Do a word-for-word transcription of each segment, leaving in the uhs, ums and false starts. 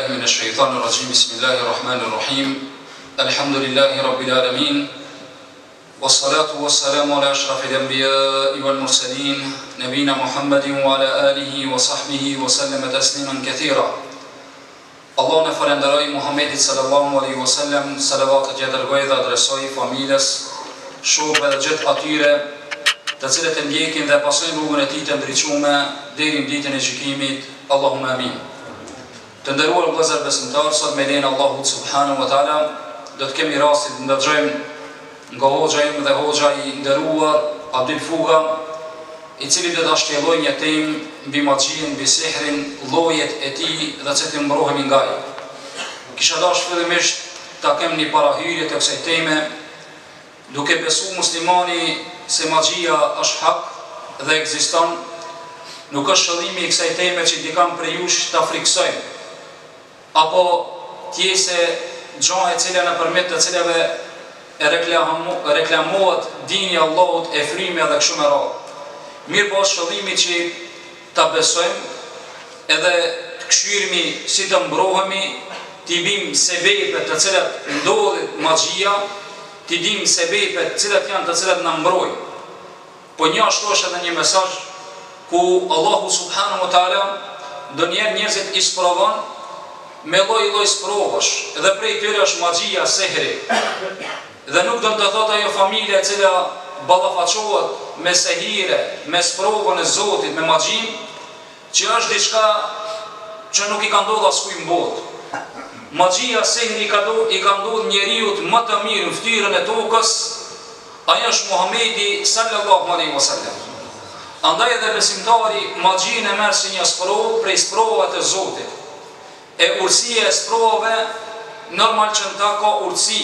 billahi minash shaitanir rajim. Bismillahir rahmanir rahim. Alhamdulillahi rabbil alamin. Wassalatu wassalamu ala ashrafil anbiya'i wal mursalin, nabina Muhammadin wa ala alihi wa sahbihi wa sallama tasliman kathira. Allah në falenderoj Muhammedit sallallahu alaihi wasallam, salavat e gjithë dërgoj dhe adresoj familjes, shokëve dhe gjithë atyre të cilët e ndjekin dhe pasojnë rrugën e tij të ndriçuar deri në ditën e gjykimit. Allahumma amin. Të nderuar vëllezër besimtar, sot me lenin Allahut subhanahu wa taala do të kemi rastin të ndëgjojmë nga hoxha im dhe hoxha i nderuar Abdul Fuga, i cili do ta shtjellojë një temë mbi magjin, mbi sihrin, llojet e tij dhe çfarë të mbrohemi nga ai. Kisha dashur fillimisht ta kem një parahyrje të kësaj teme, duke besuar muslimani se magjia është hak dhe ekziston. Nuk është qëllimi i kësaj teme që dikam prej jush ta friksojmë, apo tjese gja e cila nëpërmjet të cilave e reklamohet dini i Allahut, e frimi edhe kështu me radhë. Mirë po është qëllimi që ta besojmë edhe të këshiremi si të mbrohemi, t'i bim sebepet të cilat ndodhet magjia, t'i dim sebepet të cilat janë të cilat na mbrojnë. Po një ashtu është edhe një mesazh ku Allahu subhanahu wa taala ndonjëherë njerëzit i sprovon me lloj-lloj sprovash, dhe prej tyre është magjia, sehri. Dhe nuk do të thotë ajo familje e cila ballafaqohet me sehire, me sprovën e Zotit, me magjin, që është diçka që nuk i ka ndodhur askujt në botë. Magjia, sehri i ka ndodhur i ka ndodhur njeriu më të mirë në fytyrën e tokës, ai është Muhamedi sallallahu alaihi wasallam. Andaj edhe besimtari magjin e merr si një sprovë prej sprovave të Zotit. E urësia e sprovave, normal që në ta ka urësi.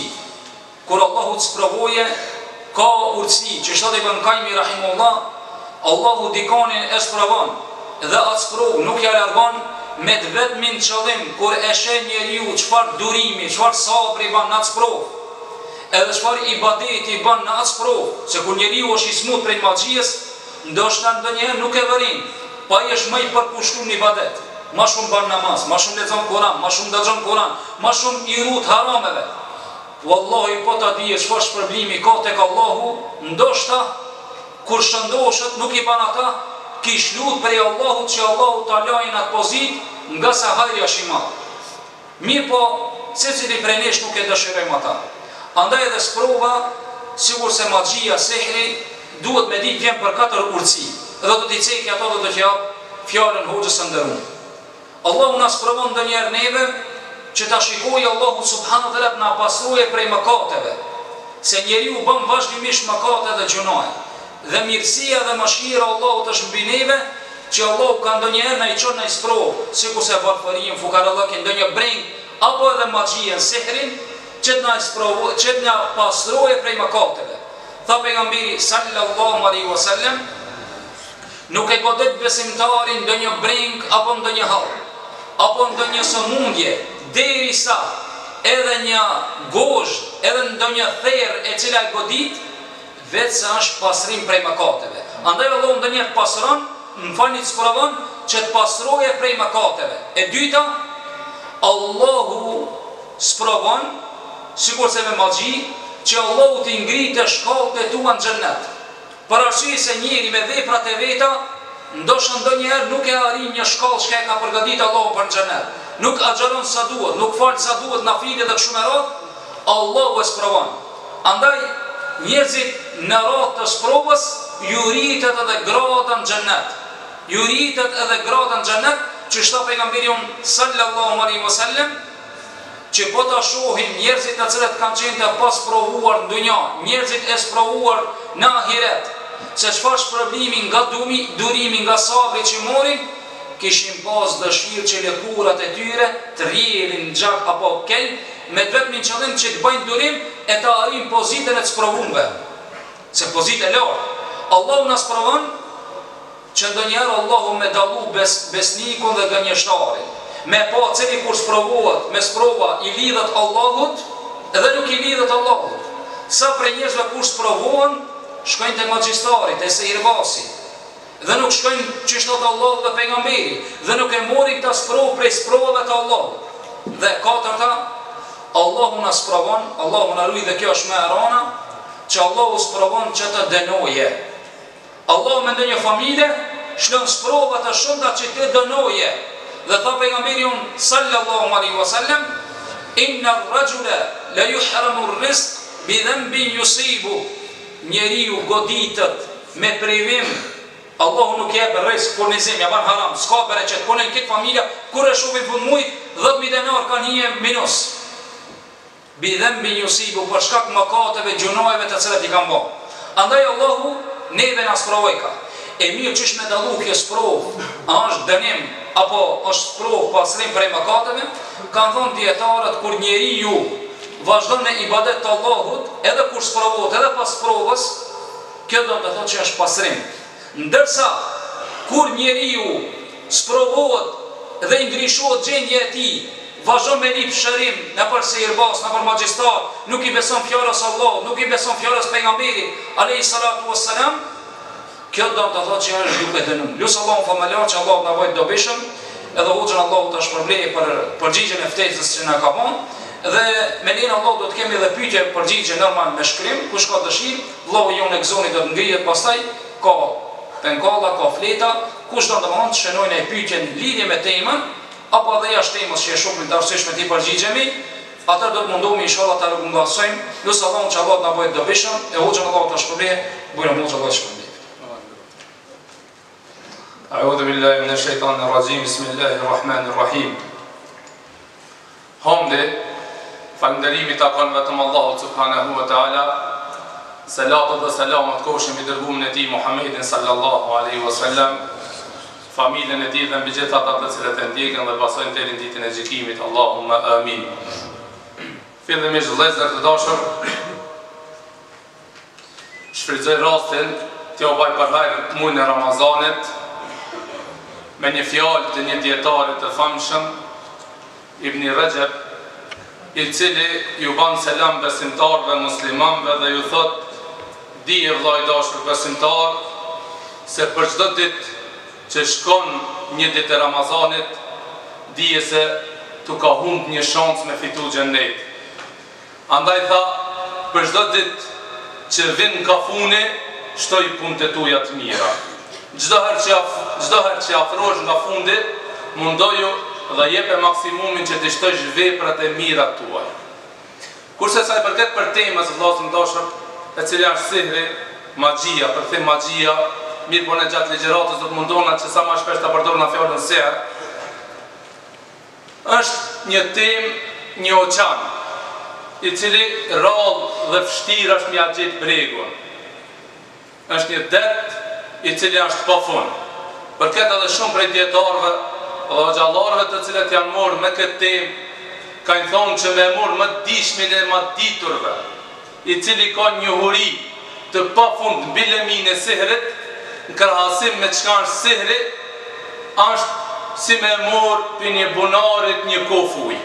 Kur Allahu të sprovoje, ka urësi. Që shtë të Ibn Kajmi rahimullah, Allahu dikani e sprovon, dhe atë sprovë nuk ja largon me të vetmin qëllim, kur e shen njeriu çfarë durimi, çfarë sabri ban në atë sprovë, edhe çfarë ibadeti ban në atë sprovë, se kur njeriu është i smut prej magjies, ndoshta ndonjëherë nuk e vërin, pa i është më i përkushtuar në ibadet. Ma shumë ban namaz, ma shumë lexon Kur'an, ma shumë dëgjon Kur'an, ma shumë i rut harameve. Wallahi po ta dije çfarë shpërblimi ka tek Allahu, ndoshta kur shëndoshet nuk i ban ata, kish lut prej Allahut që Allahu ta lajë në atë pozitë, nga sa hajri është i madh. Mirë po, secili prej nesh nuk e dëshirojmë ata. Andaj edhe sprova, sigur se magjia, sehri, duhet me ditë vjen për katër urtësi, dhe do t'i ceki ato dhe do t'i jap fjalën hoxhës së nderuar. Allahu na sprovon ndonjëherë neve që ta shikojë Allahu subhanahu wa taala na pastrojë prej mëkateve, se njeriu bën vazhdimisht mëkate dhe gjunoje. Dhe mirësia dhe mëshira e Allahut është mbi neve, që Allahu ka ndonjëherë na i çon në sprovë, sikurse varfërinë, fukarallëkin, ndonjë breng, apo edhe magjien, sihrin, që të na sprovojë, që të na pastrojë prej mëkateve. Tha pejgamberi sallallahu alaihi wasallam, nuk e godet besimtarin ndonjë breng apo ndonjë hall, apo ndonjë sëmundje, derisa edhe një gozhë, edhe ndonjë therr e cila e godit, vetë se është pastrim prej mëkateve. Andaj Allahu ndonjëherë pastron, më falni të sprovon, që të pastroje prej mëkateve. E dyta, Allahu sprovon, sikurse me magji, që Allahu t'i ngritë shkallët e tua në xhennet. Për arsye se njeri me veprat e veta, ndoshta ndonjëherë nuk e arrin një shkallë që e ka përgatitur Allahu për xhennet. Nuk agjeron sa duhet, nuk fal sa duhet nafile dhe kështu me radhë, Allahu e sprovon. Andaj njerëzit në radhë të sprovës ju rritet edhe grada në xhennet. Ju rritet edhe grada në xhennet, që shta pejgamberi sallallahu alaihi wasallam, që po ta shohim njerëzit të cilët kanë qenë të pasprovuar në dunja, njerëzit e sprovuar në ahiret, se çfarë shpërblimi nga dumi, durimi nga sabri që morin, kishin pas dëshirë që lëkurat e tyre të rrjedhin në gjak apo kel, me të vetmin qëllim që të bëjnë durim e të arrin pozitën e të sprovumve. Se pozitë e lartë. Allahu na sprovon që ndonjëherë Allahu me dallu bes, besnikun dhe gënjeshtarin. Me pa cili kur sprovohet, me sprova i lidhet Allahut, edhe nuk i lidhet Allahut. Sa prej njerëzve kur sprovohen, shkojnë te magjistari, te sehirbasi. Dhe nuk shkojnë çështot Allahut dhe pejgamberi, dhe nuk e morin këta sprovë prej sprovave të Allahut. Dhe katërta, Allahu na sprovon, Allahu na ruaj dhe kjo është më e rëna, që Allahu sprovon që të dënoje. Allahu me ndonjë familje shlon sprova të shumta që të dënoje. Dhe tha pejgamberi sallallahu alaihi wasallam, inna ar-rajula la yuhramu ar-rizq bi dhanbin yusibu. Njeriu goditet me privim, Allahu nuk jep rrezik, furnizim, ja ban haram, s'ka bereqet, punon këtë familja, kur e shohin fund muajit, dhjetë mijë denar kanë hije minus. Bi dhanbin yusibu, për shkak mëkateve, gjunojeve të cilat i kanë bërë. Andaj Allahu neve na sprovoi ka. E mirë çish me dallu kjo sprovë, a është dënim apo është sprovë pasrim prej mëkateve, kanë thënë dietarët kur njeriu vazhdon në ibadet të Allahut, edhe kur sprovohet, edhe pas provës, kjo do të thotë që është pasrim. Ndërsa kur njeriu sprovohet dhe ndryshohet gjendja e tij, vazhdon me lip shërim në për sihirbaz, në për magjistar, nuk i beson fjalës Allahut, nuk i beson fjalës pejgamberit alayhi salatu wassalam, kjo do të thotë që është duke dënuar. Lut Allahun famullar që Allahu na vojë dobishëm, edhe hoxhën Allahu ta shpërblej për përgjigjen e ftesës që na ka bën. Dhe me lenin Allah do të kemi edhe pyetje përgjigje normal me shkrim, kush ka dëshirë, vllau jon e gëzoni do të ngrihet pastaj, ka penkalla, ka fleta, kush do të mund të shënojë një pyetje në lidhje me temën, apo edhe jashtë temës që e shohim të arsyeshme ti përgjigjemi, atë do të mundohemi inshallah ta rregullasojmë. Lut Allahun që Allah na bëjë dobishëm, e hoxhën Allah ta shpërblej, bujë moxh Allah shpërblej. A'udhu billahi minash shaitanir rajim. Bismillahir rahmanir rahim. Hamde falënderimi takon vetëm Allahut subhanahu wa taala. Salatu dhe selamat kofshin mbi dërgumin e tij Muhammedin sallallahu alaihi wasallam, familjen e tij dhe mbi gjithë ata të cilët e ndjekin dhe pasojnë deri në ditën e gjykimit. Allahumma amin. Fillimisht vëllezër të dashur, shfrytëzoj rastin t'ju baj për hajër muajin e Ramazanit me një fjalë të një dietari të famshëm, Ibn Rajab, i cili ju ban selam besimtarve muslimanve dhe ju thot: dije vllai dashur besimtar, se për çdo ditë që shkon një ditë e Ramazanit, dije se tu ka humb një shans me fitu xhennet. Andaj tha, për çdo ditë që vin kafuni, shtoj punët e tuaja të mira. Çdo herë që çdo herë që afrohesh nga fundi, mundoju dhe jepe maksimumin që të shtojsh veprat e mira tuaj. Kurse sa i përket për temës vëllezër të dashur, e cila është sihri, magjia, për them magjia, mirë po në gjatë ligjëratës do të mundona që sa më shpesh ta përdorna fjalën sihr. Është një temë, një oqan, i cili rrallë dhe vështirë është mja gjetë bregun. Është një det i cili është pa fund. Përket edhe shumë prej dietarëve dhe xhallarëve të cilët janë morë me këtë temë, kanë thonë që me morë më dishmin e më diturve, i cili ka një huri të pa fund mbi lëmin e sihrit, në krahasim me çka është sihri, është si me morë për një bunarit një kofë ujë.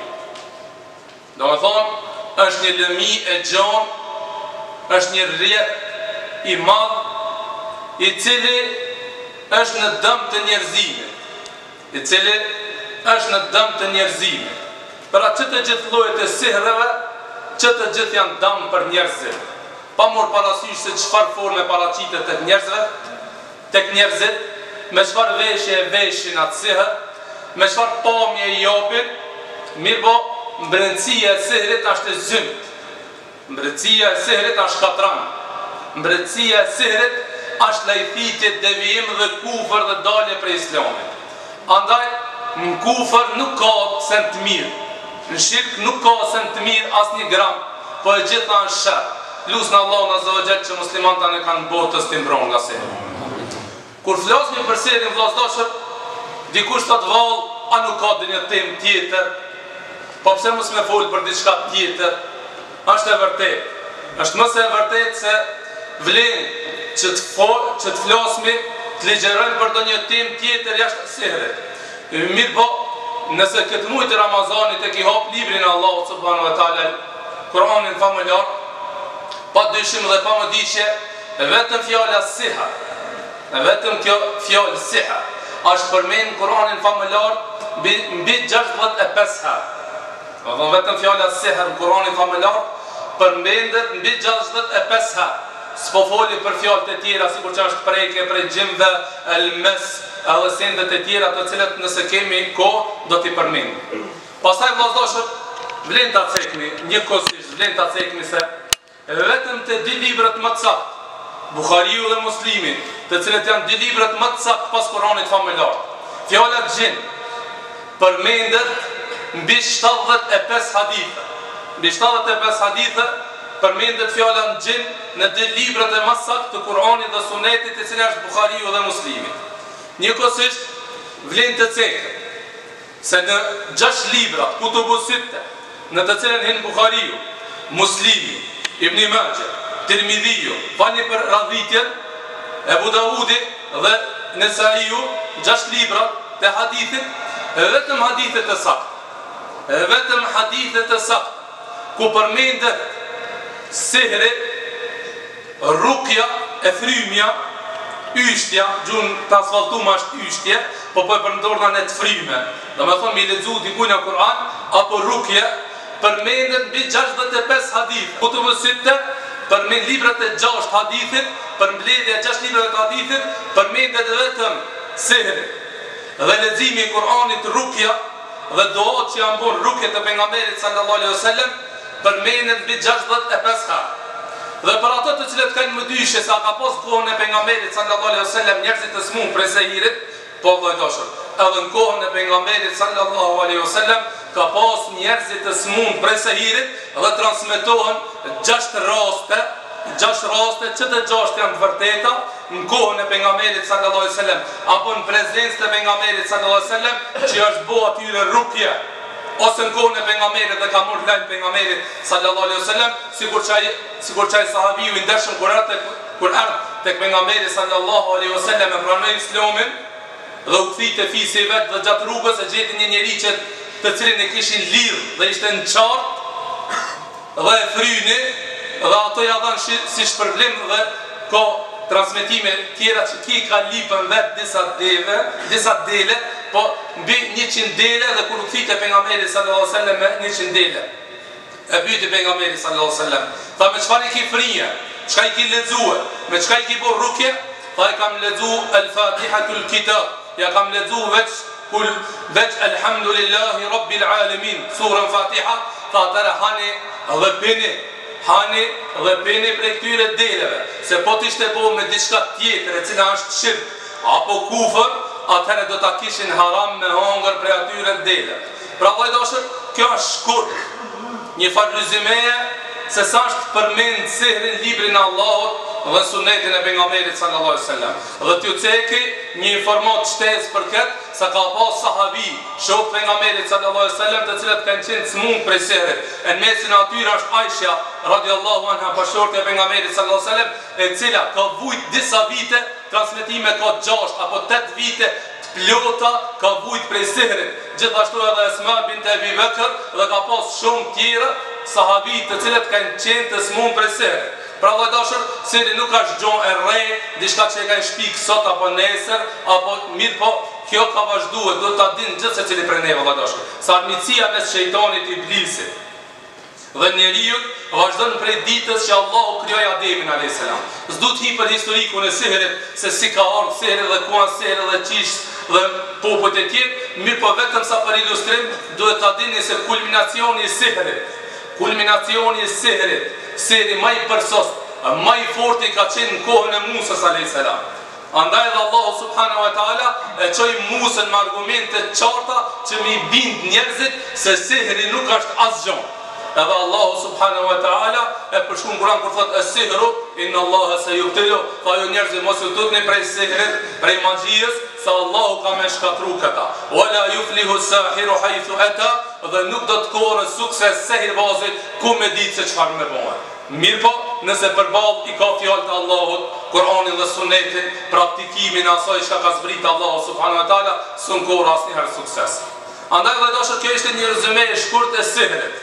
Do me thonë, është një lëmi e gjanë, është një rjet i madh, i cili është në dëm të njerëzimit, i cili është në dëm të njerëzimit. Për atë që të gjithë llojet e sihreve, që të gjithë janë dëm për njerëzit. Pa morë parasysh se çfarë forme paraqitet tek njerëzve, tek njerëzit, me çfarë veshje e veshin atë sihr, me çfarë pamje i japin, mirë po, mbretësia e sihrit është e zymt. Mbretësia e sihrit është katran. Mbretësia e sihrit është lajthitje, devijim dhe kufër dhe dalje prej islamit. Andaj, në kufër nuk ka sen të mirë, në shirk nuk ka sen të mirë as një gram, po e gjitha në shërë. Lusë në Allah në zëvëgjel që muslimanta në kanë botës të imbron nga sihri. Kur flasmi për sihrin vllazëdashur, dikush të të valë, a nuk ka dhe një temë tjetër, po pse mos me folë për diçka tjetër, është e vërtet. është mëse e vërtet se vlen që të, for, që të flasmi, të ligjerojmë për do një tim tjetër jashtë sihrit. Mirë po, nëse këtë mujtë të Ramazanit e ki hap librin e Allahut subhanahu wa taala, Kur'anin familjar, pa dyshim dhe pa më dishje, vetëm fjala siha, vetëm kjo fjallë siha, është përmenë Kur'anin familjar mbi gjashtëdhjetë e pesë herë. Dhe vetëm fjala seher në Kur'anin familjar përmendet mbi gjashtëdhjetë e pesë herë. S'po foli për fjalët e tjera, sikur që është prejke prej gjimve, elmes, edhe sendet e tjera të cilat nëse kemi kohë do t'i përmendim. Pastaj vllazëdashur, vlen ta cekni, njëkohësisht vlen ta cekni se vetëm të dy librat më të saktë, Buhariu dhe Muslimi, të cilët janë dy librat më të saktë pas Kur'anit familjar, fjala gjin përmendet mbi shtatëdhjetë e pesë hadithe. Mbi shtatëdhjetë e pesë hadithe përmendet fjala gjin në dy librat e më saktë të Kur'anit dhe Sunetit, të cilët është Buhariu dhe Muslimi. Njëkohësisht vlen të cekni se në gjashtë libra, kutubu sitte, në të cilën hin Buhariu, Muslimi, Ibn Majah, Tirmidhiu, fani për radhitjen, Ebu Davudi dhe Nesaiu, gjashtë libra të hadithit, vetëm hadithet e saktë, vetëm hadithet e saktë, ku përmendet sihri, rukja, e frymja, yshtja, gjun të asfaltuma është yshtje, po po e përndorna në të fryme. Dhe me thonë, mi lexu dikuj në Kur'an, apo rukje, përmendet mbi gjashtëdhjetë e pesë hadith. Kutubu sitte, përmend librat e gjashtë hadithit, për mbledhja e gjashtë librave të hadithit, përmendet vetëm sihri. Dhe leximi i Kur'anit rukja dhe duat që janë bërë rukje të pejgamberit sallallahu alaihi wasallam, përmendet mbi gjashtëdhjetë e pesë herë. Dhe për ato të cilët kanë më dyshje sa ka pas kohën e pejgamberit sallallahu alaihi wasallam njerëzit të smur prej sehirit, po vëllezër, edhe në kohën e pejgamberit sallallahu alaihi wasallam ka pas njerëzit të smur prej sehirit dhe transmetohen gjashtë raste, gjashtë raste që të gjashtë janë të vërteta në kohën e pejgamberit sallallahu alaihi wasallam apo në prezencën e pejgamberit sallallahu alaihi wasallam që është bo atyre rukje, ose në kohën e pejgamberit dhe ka marrë lajm pejgamberit sallallahu alaihi wasallam, sikur çaj sikur çaj sahabiu i ndershëm kur ardh kur ardh tek pejgamberi sallallahu alaihi wasallam e pranoi Islamin dhe u kthyi te fisi i vet dhe gjatë rrugës e gjeti një njerëz që të cilin e kishin lidh dhe ishte në qartë dhe e fryni dhe ato ja dhanë si, si shpërblim dhe ka transmetime tjera që ki ka lipën vetë disa dele, disa dele, po mbi njëqind dele dhe kur u kthyi te pejgamberi sallallahu alaihi wasallam me njëqind dele. E pyeti pejgamberi sallallahu alaihi wasallam, tha me çfarë i ki frije? Çka i ki lexuar? Me çka i ki bërë rukje? Tha i kam lexu al-Fatihatul Kitab. Ja kam lexu veç kul veç alhamdulillahi rabbil alamin, surën Fatiha. Tha atëra hani dhe pini, hani dhe pini prej këtyre deleve, se po t'ishte po me diçka tjetër e cila është shirk apo kufër, atëherë do ta kishin haram me hongër prej atyre deleve. Pra vllajdashur, kjo është shkurt një farë rezumeje se sa është përmend sihrin librin e Allahut dhe sunetin e pejgamberit sallallahu alaihi wasallam. Dhe t'ju ceki një informat shtesë për këtë, sa ka pas sahabi, shok pejgamberit sallallahu alaihi wasallam, të cilët kanë qenë smur prej sihrit. Në mesin e atyre është Aisha radhiyallahu anha, bashortja e pejgamberit sallallahu alaihi wasallam, e cila ka vujt disa vite, transmetime ka gjashtë apo tetë vite plota ka vujt prej sihrit. Gjithashtu edhe Esma bint Abi Bekr dhe ka pas shumë tjera sahabi të cilët kanë qenë të smur prej sihrit. Pra vllajdashur, sihri nuk është gjonë e rre, diçka që e kanë shpik sot apo nesër, apo mirë po, kjo ka vazhduar, do ta dinë gjithë secili prej neve vllajdashur. Sa armiqësia mes shejtanit iblisit dhe njeriu vazhdon prej ditës që Allahu krijoi Ademin alayhis salam. S'du të hi për historikun e sihrit, se si ka ardhur sihri dhe ku është sihri dhe çish dhe popujt e tjerë, mirë po vetëm sa për ilustrim duhet ta dini se kulminacioni i sihrit, kulminacioni i sihrit, sihri më i përsos, më i fortë ka qenë në kohën e Musës alayhis salam. Andaj dhe Allahu subhanahu wa taala e çoi Musën me argumente të qarta që mi bind njerëzit se sihri nuk është asgjë. Edhe Allahu subhanahu wa taala e përshkruan Kur'an kur thotë es-sihru inna Allaha sayubtilu, fa ju njerëzit mos u tutni prej sihrit, prej magjisë, se Allahu ka me shkatru këta. Wala yuflihu as-sahiru haythu ata, dhe nuk do të korrë sukses sihirbazit ku me ditë se çfarë më bëhen. Mirë po, nëse përballë i ka fjalë të Allahut, Kur'anin dhe Sunetin, praktikimin e asaj çka ka zbritur Allahu subhanahu wa taala, s'un korr asnjëherë sukses. Andaj dhe dashur, kjo ishte një rezume e shkurt e sihrit.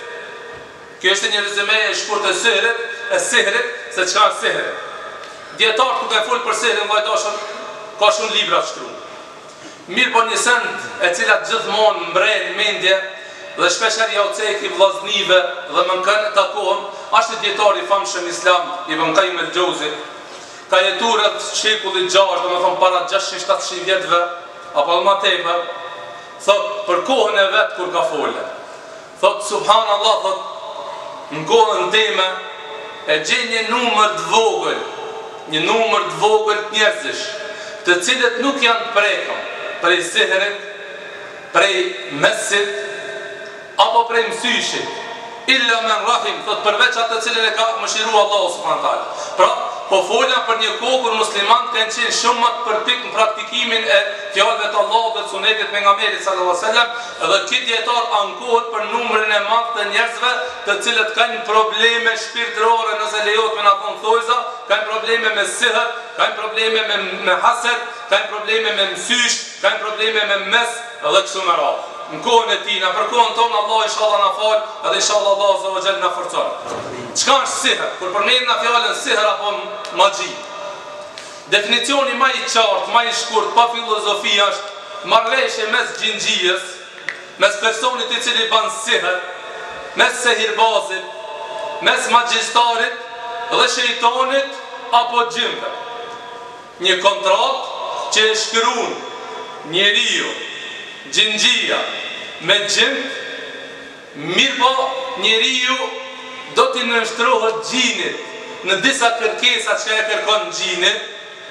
Kjo është një rezume e shkurt e sihrit, e sihrit, se çka është sihri. Dietarët kur kanë folur për sihrin vllajdashur, ka shumë libra të shkruar. Mirë po një send e cila gjithmonë mbren mendje dhe shpesher ja u cek i vllaznive dhe më kanë takohem, ashtë djetar i famshëm islam, i Ibn Qayyim el-Jauzi, ka jetu rreth shekullit gjashtë, do me thonë para gjashtëqind shtatëqind vjetëve, apo dhe ma tepër, thot, për kohën e vetë kur ka fole. Thot, subhanallah, thot, në kohën teme, e gjenë një numër të vogël, një numër të vogël të njerëzish, të cilët nuk janë të prekëm, prej sihrit, prej mesit, apo prej mësyshit, illa men rahim, thot përveç atë të cilën e ka mëshiru Allahu subhanahu wa taala. Pra, po folja për një kohë kur muslimanët kanë qenë shumë më të përpik në praktikimin e fjalëve të Allahut dhe sunetit pejgamberit sallallahu alaihi wasallam, dhe ky dietar ankohet për numrin e madh të njerëzve të cilët kanë probleme shpirtërore, nëse lejohet me na thon thojza, kanë probleme me sihr, kanë probleme me me hased, kanë probleme me mësysh, kanë probleme me mes dhe kështu me radhë. Në kohën e tina, për kohën tonë Allah inshallah na fal, edhe inshallah Allah azza wa jalla na forcon. Çka është sihr? Kur përmendim na fjalën sihr apo magji, definicioni më i qartë, më i shkurt, pa filozofi është marrëveshje mes xhinxhijes, mes personit i cili bën sihr, mes sihirbazit, mes magjistarit dhe shejtanit apo xhinve. Një kontratë që e shkruan njeriu, xhinxhia me xhin, mirë po njeriu do t'i nështrohet xhinit në disa kërkesa që e kërkon xhinit,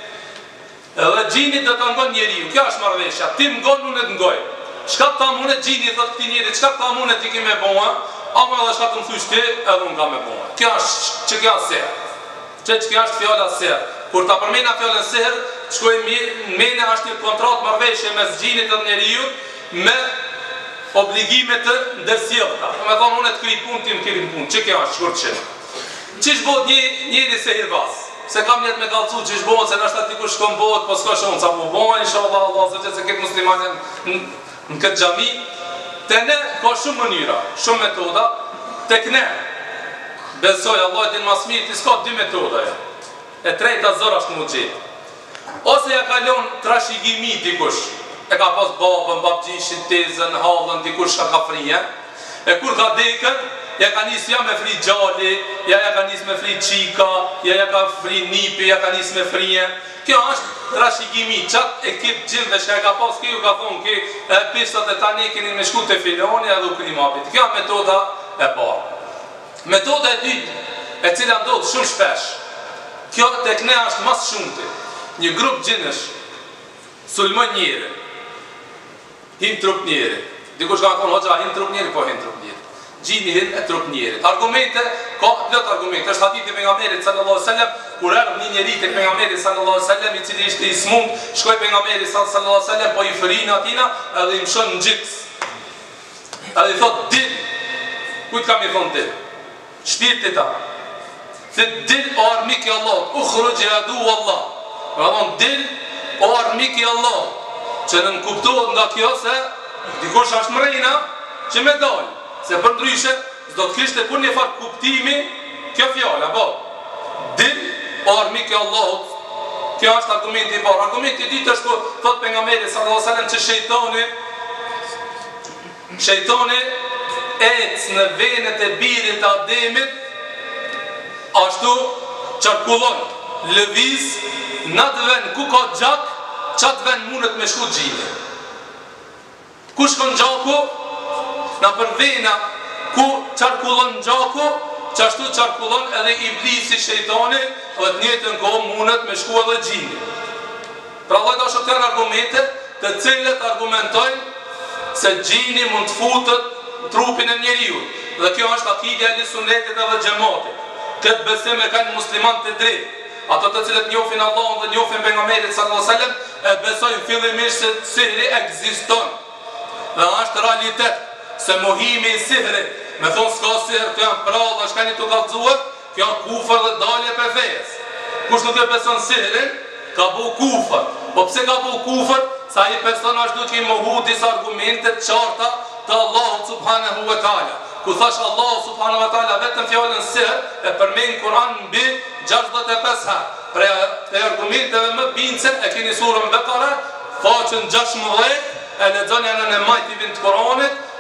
edhe xhinit do të ngon njeriu. Kjo është marrëveshja, ti m'ngon, unë të ngoj. Çka ta mune xhini, thot këtij njeri, çka ta mune ti ke me bëua, apo edhe çka të më thysh ti, edhe unë kam me bëua. Kjo është që kjo është sihr. Që kjo është fjala sihr. Kur ta përmendna fjalën sihr, shkojmë në mendje është një kontratë marrëveshje mes xhinit dhe njeriu me obligime të ndërsjellta. Do të thonë unë të krij punë, ti më krij punë. Çka kjo është shkurt çel. Çish bëhet një njeri sihirbaz? Se kam jetë me kallëcu çish bëhet, se ndoshta dikush shkon bëhet, po s'ka shumë sa po bëhen, inshallah Allah zot se këtë muslimanë në, në këtë xhami. Te ne ka shumë mënyra, shumë metoda. Tek ne besoj Allah din më së miri, ti s'ka dy metoda ja. E treta zor është më gjetë. Ose ja kalon trashëgimi dikush, e ka pas babën, babgjishin, tezën, hallën, dikush ka ka frije, e kur ka dekën, ja ka nis ja me fri gjali, ja ja ka nis me fri qika, ja ja ka fri nipi, ja ka nis me frije. Kjo është trashëgimi, qatë ekip gjimve që ka pas kjo ka thonë, ki e pistat e tani keni me shku të filoni edhe u këni mapit. Kjo është metoda e parë. Metoda e dytë, e cila ndodhë shumë shpesh, kjo tek ne është mas shumëti. Një grup gjinësh sulmon njëri, hin trup njëri. Dikush ka thonë, hoxha, hin trup njëri, po hin trup njëri. Gjini hin e trup njëri. Argumente, ka plot argumente. Është hadithi pejgamberit sallallahu alaihi wasallam, kur erdhi një njeri tek pejgamberi sallallahu alaihi wasallam, i cili ishte i smund, shkoi pejgamberi sallallahu alaihi wasallam, po i frin atina edhe i mshon në xhiks. Edhe i thot, dil, kujt kam i thonë dil? Shpirtit ta. Se dil o armik i Allahut, ukhruj adu Allah. Ramon dil o armik i Allahut. Që në nënkuptohet nga kjo se dikush është mrejna që me dal. Se për ndryshe, s'do të kishte kur një farë kuptimi kjo fjala, po. Dil o armik i Allahut. Kjo është argumenti i parë. Argumenti i dytë është ku thot pejgamberi sallallahu alajhi wasallam që shejtani shejtani ec në venet e birit të Ademit, ashtu qarkullon, lëviz, në të ven ku ka gjak, qatë ven mundet me shku gjini. Ku shkon gjaku, në për vena ku qarkullon gjaku, qashtu qarkullon edhe iblisi shejtani, dhe të njëtën kohë mundet me shku edhe gjini. Pra Allah do shë kënë argumente, të cilët argumentojnë se gjini mund të futët trupin e njeriu. Dhe kjo është akidja e sunetit dhe xhamatit. Këtë besim e kanë muslimanët e drejtë. Ato të cilët njohin Allahun dhe njohin pejgamberin sallallahu alajhi wasallam, e besojnë fillimisht se sihri ekziston. Dhe është realitet se mohimi i sihrit, me thonë s'ka sihr, të janë prallë, është kanë të kallëzuar, kjo janë kufër dhe dalje për fesë. Kush nuk e beson sihrin, ka bu kufër. Po pse ka bu kufër? Sa i personazh duke i mohu disa argumente të qarta të Allahut subhanahu wa taala. Ku thash Allahu subhanahu wa taala vetëm fjalën sihr e përmend Kur'an mbi gjashtëdhjetë e pesë herë. Për e argumenteve më bindse e keni surën Bekara, faqen gjashtëdhjetë, e lexoni anën e majtivin të Kur'anit,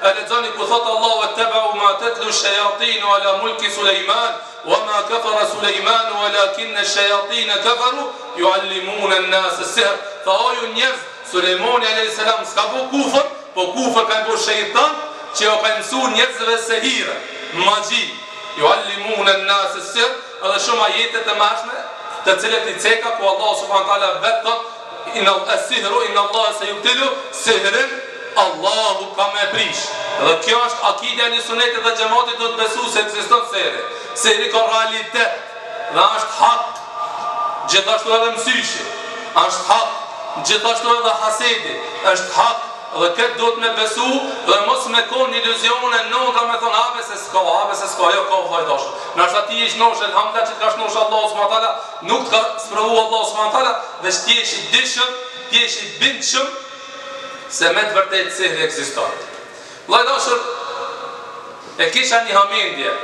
E lexoni ku thot Allahu wattaba'u ma tatlu ash-shayatin ala mulki Sulejman wa ma kafara Sulejman walakinna ash-shayatin kafaru yuallimuna an-nas as-sihr. Tha o ju njerëz, Sulejmani alayhis salam s'ka bu kufër, po kufër kanë bu shejtan që jo kanë mësu njerëzve sehire, magji. Yuallimuna an-nas as-sihr, edhe shumë ajete të mashme, të cilët i ceka ku Allah subhanahu wa taala vetë thot inna as-sihru inna Allah sayubtilu sihrin, Allahu ka me prish. Dhe kjo është akida e sunetit dhe xhamatit, do të besu se ekziston sehri. Sehri ka realitet dhe është hak, gjithashtu edhe mësyshi, është hak, gjithashtu edhe hasedi, është hak. Dhe këtë do të me besu dhe mos me konë iluzione nënda me thonë habe se s'ka, habe se s'ka, jo ka vajdash. Nështë ati ish nosh, elhamdulillah që t'ka shnosh Allah subhanahu wa taala, nuk t'ka sprovu Allah subhanahu wa taala, dhe që t'jesh i dishëm, t'jesh i bindshëm, se me të vërtet sihri ekziston. Vllajdashur, e kisha një hamendje,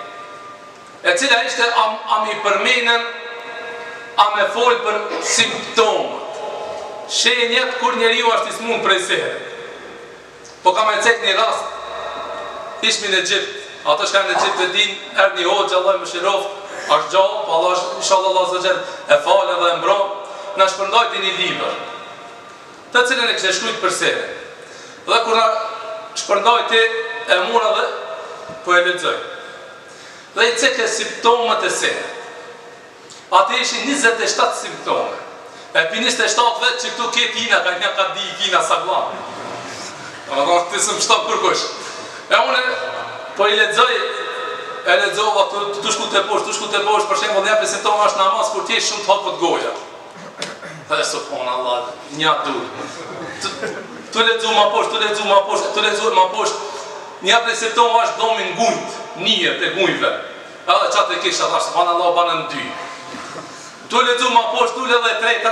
e cila ishte am, am i përmenen, am e fol për simptomat. Shenjat kur njeriu është i smund prej sihrit. Po kam e cek një rast, ishmi në Egjipt, ato shka në Egjipt e din, erë një hoqë, Allah më shiroft, është gjallë, po Allah, inshallah Allah zëgjer, e falë dhe e mbron, në shpërndajt një libër, të cilën e kështë shkujt për sihrin. Dhe kur në shpërndajt e mura dhe, po e lexoj. Dhe i cek e simptomat e sihrit. Ate ishi njëzet e shtatë simptome. E për njëzet e shtatë vetë që këtu ke tina, ka një ka di i kina sa glanë. Në më thonë, të së më shtatë kërkush. E une, po i lexoj, e lexova, të shku të poshtë, të shku të poshtë, për shemë, një për simptome është namaz, kur t'jesh shumë të hapët goja. Dhe e subhanë Allah, një dur. Të lexu ma poshtë, të lexu ma poshtë, të lexu ma poshtë. Një për simptome është domin gujt, njët e gujve. Edhe qatë e kisha, dhe subhanë Allah, banën dy. Tu lexu ma poshtë, tu le dhe treta.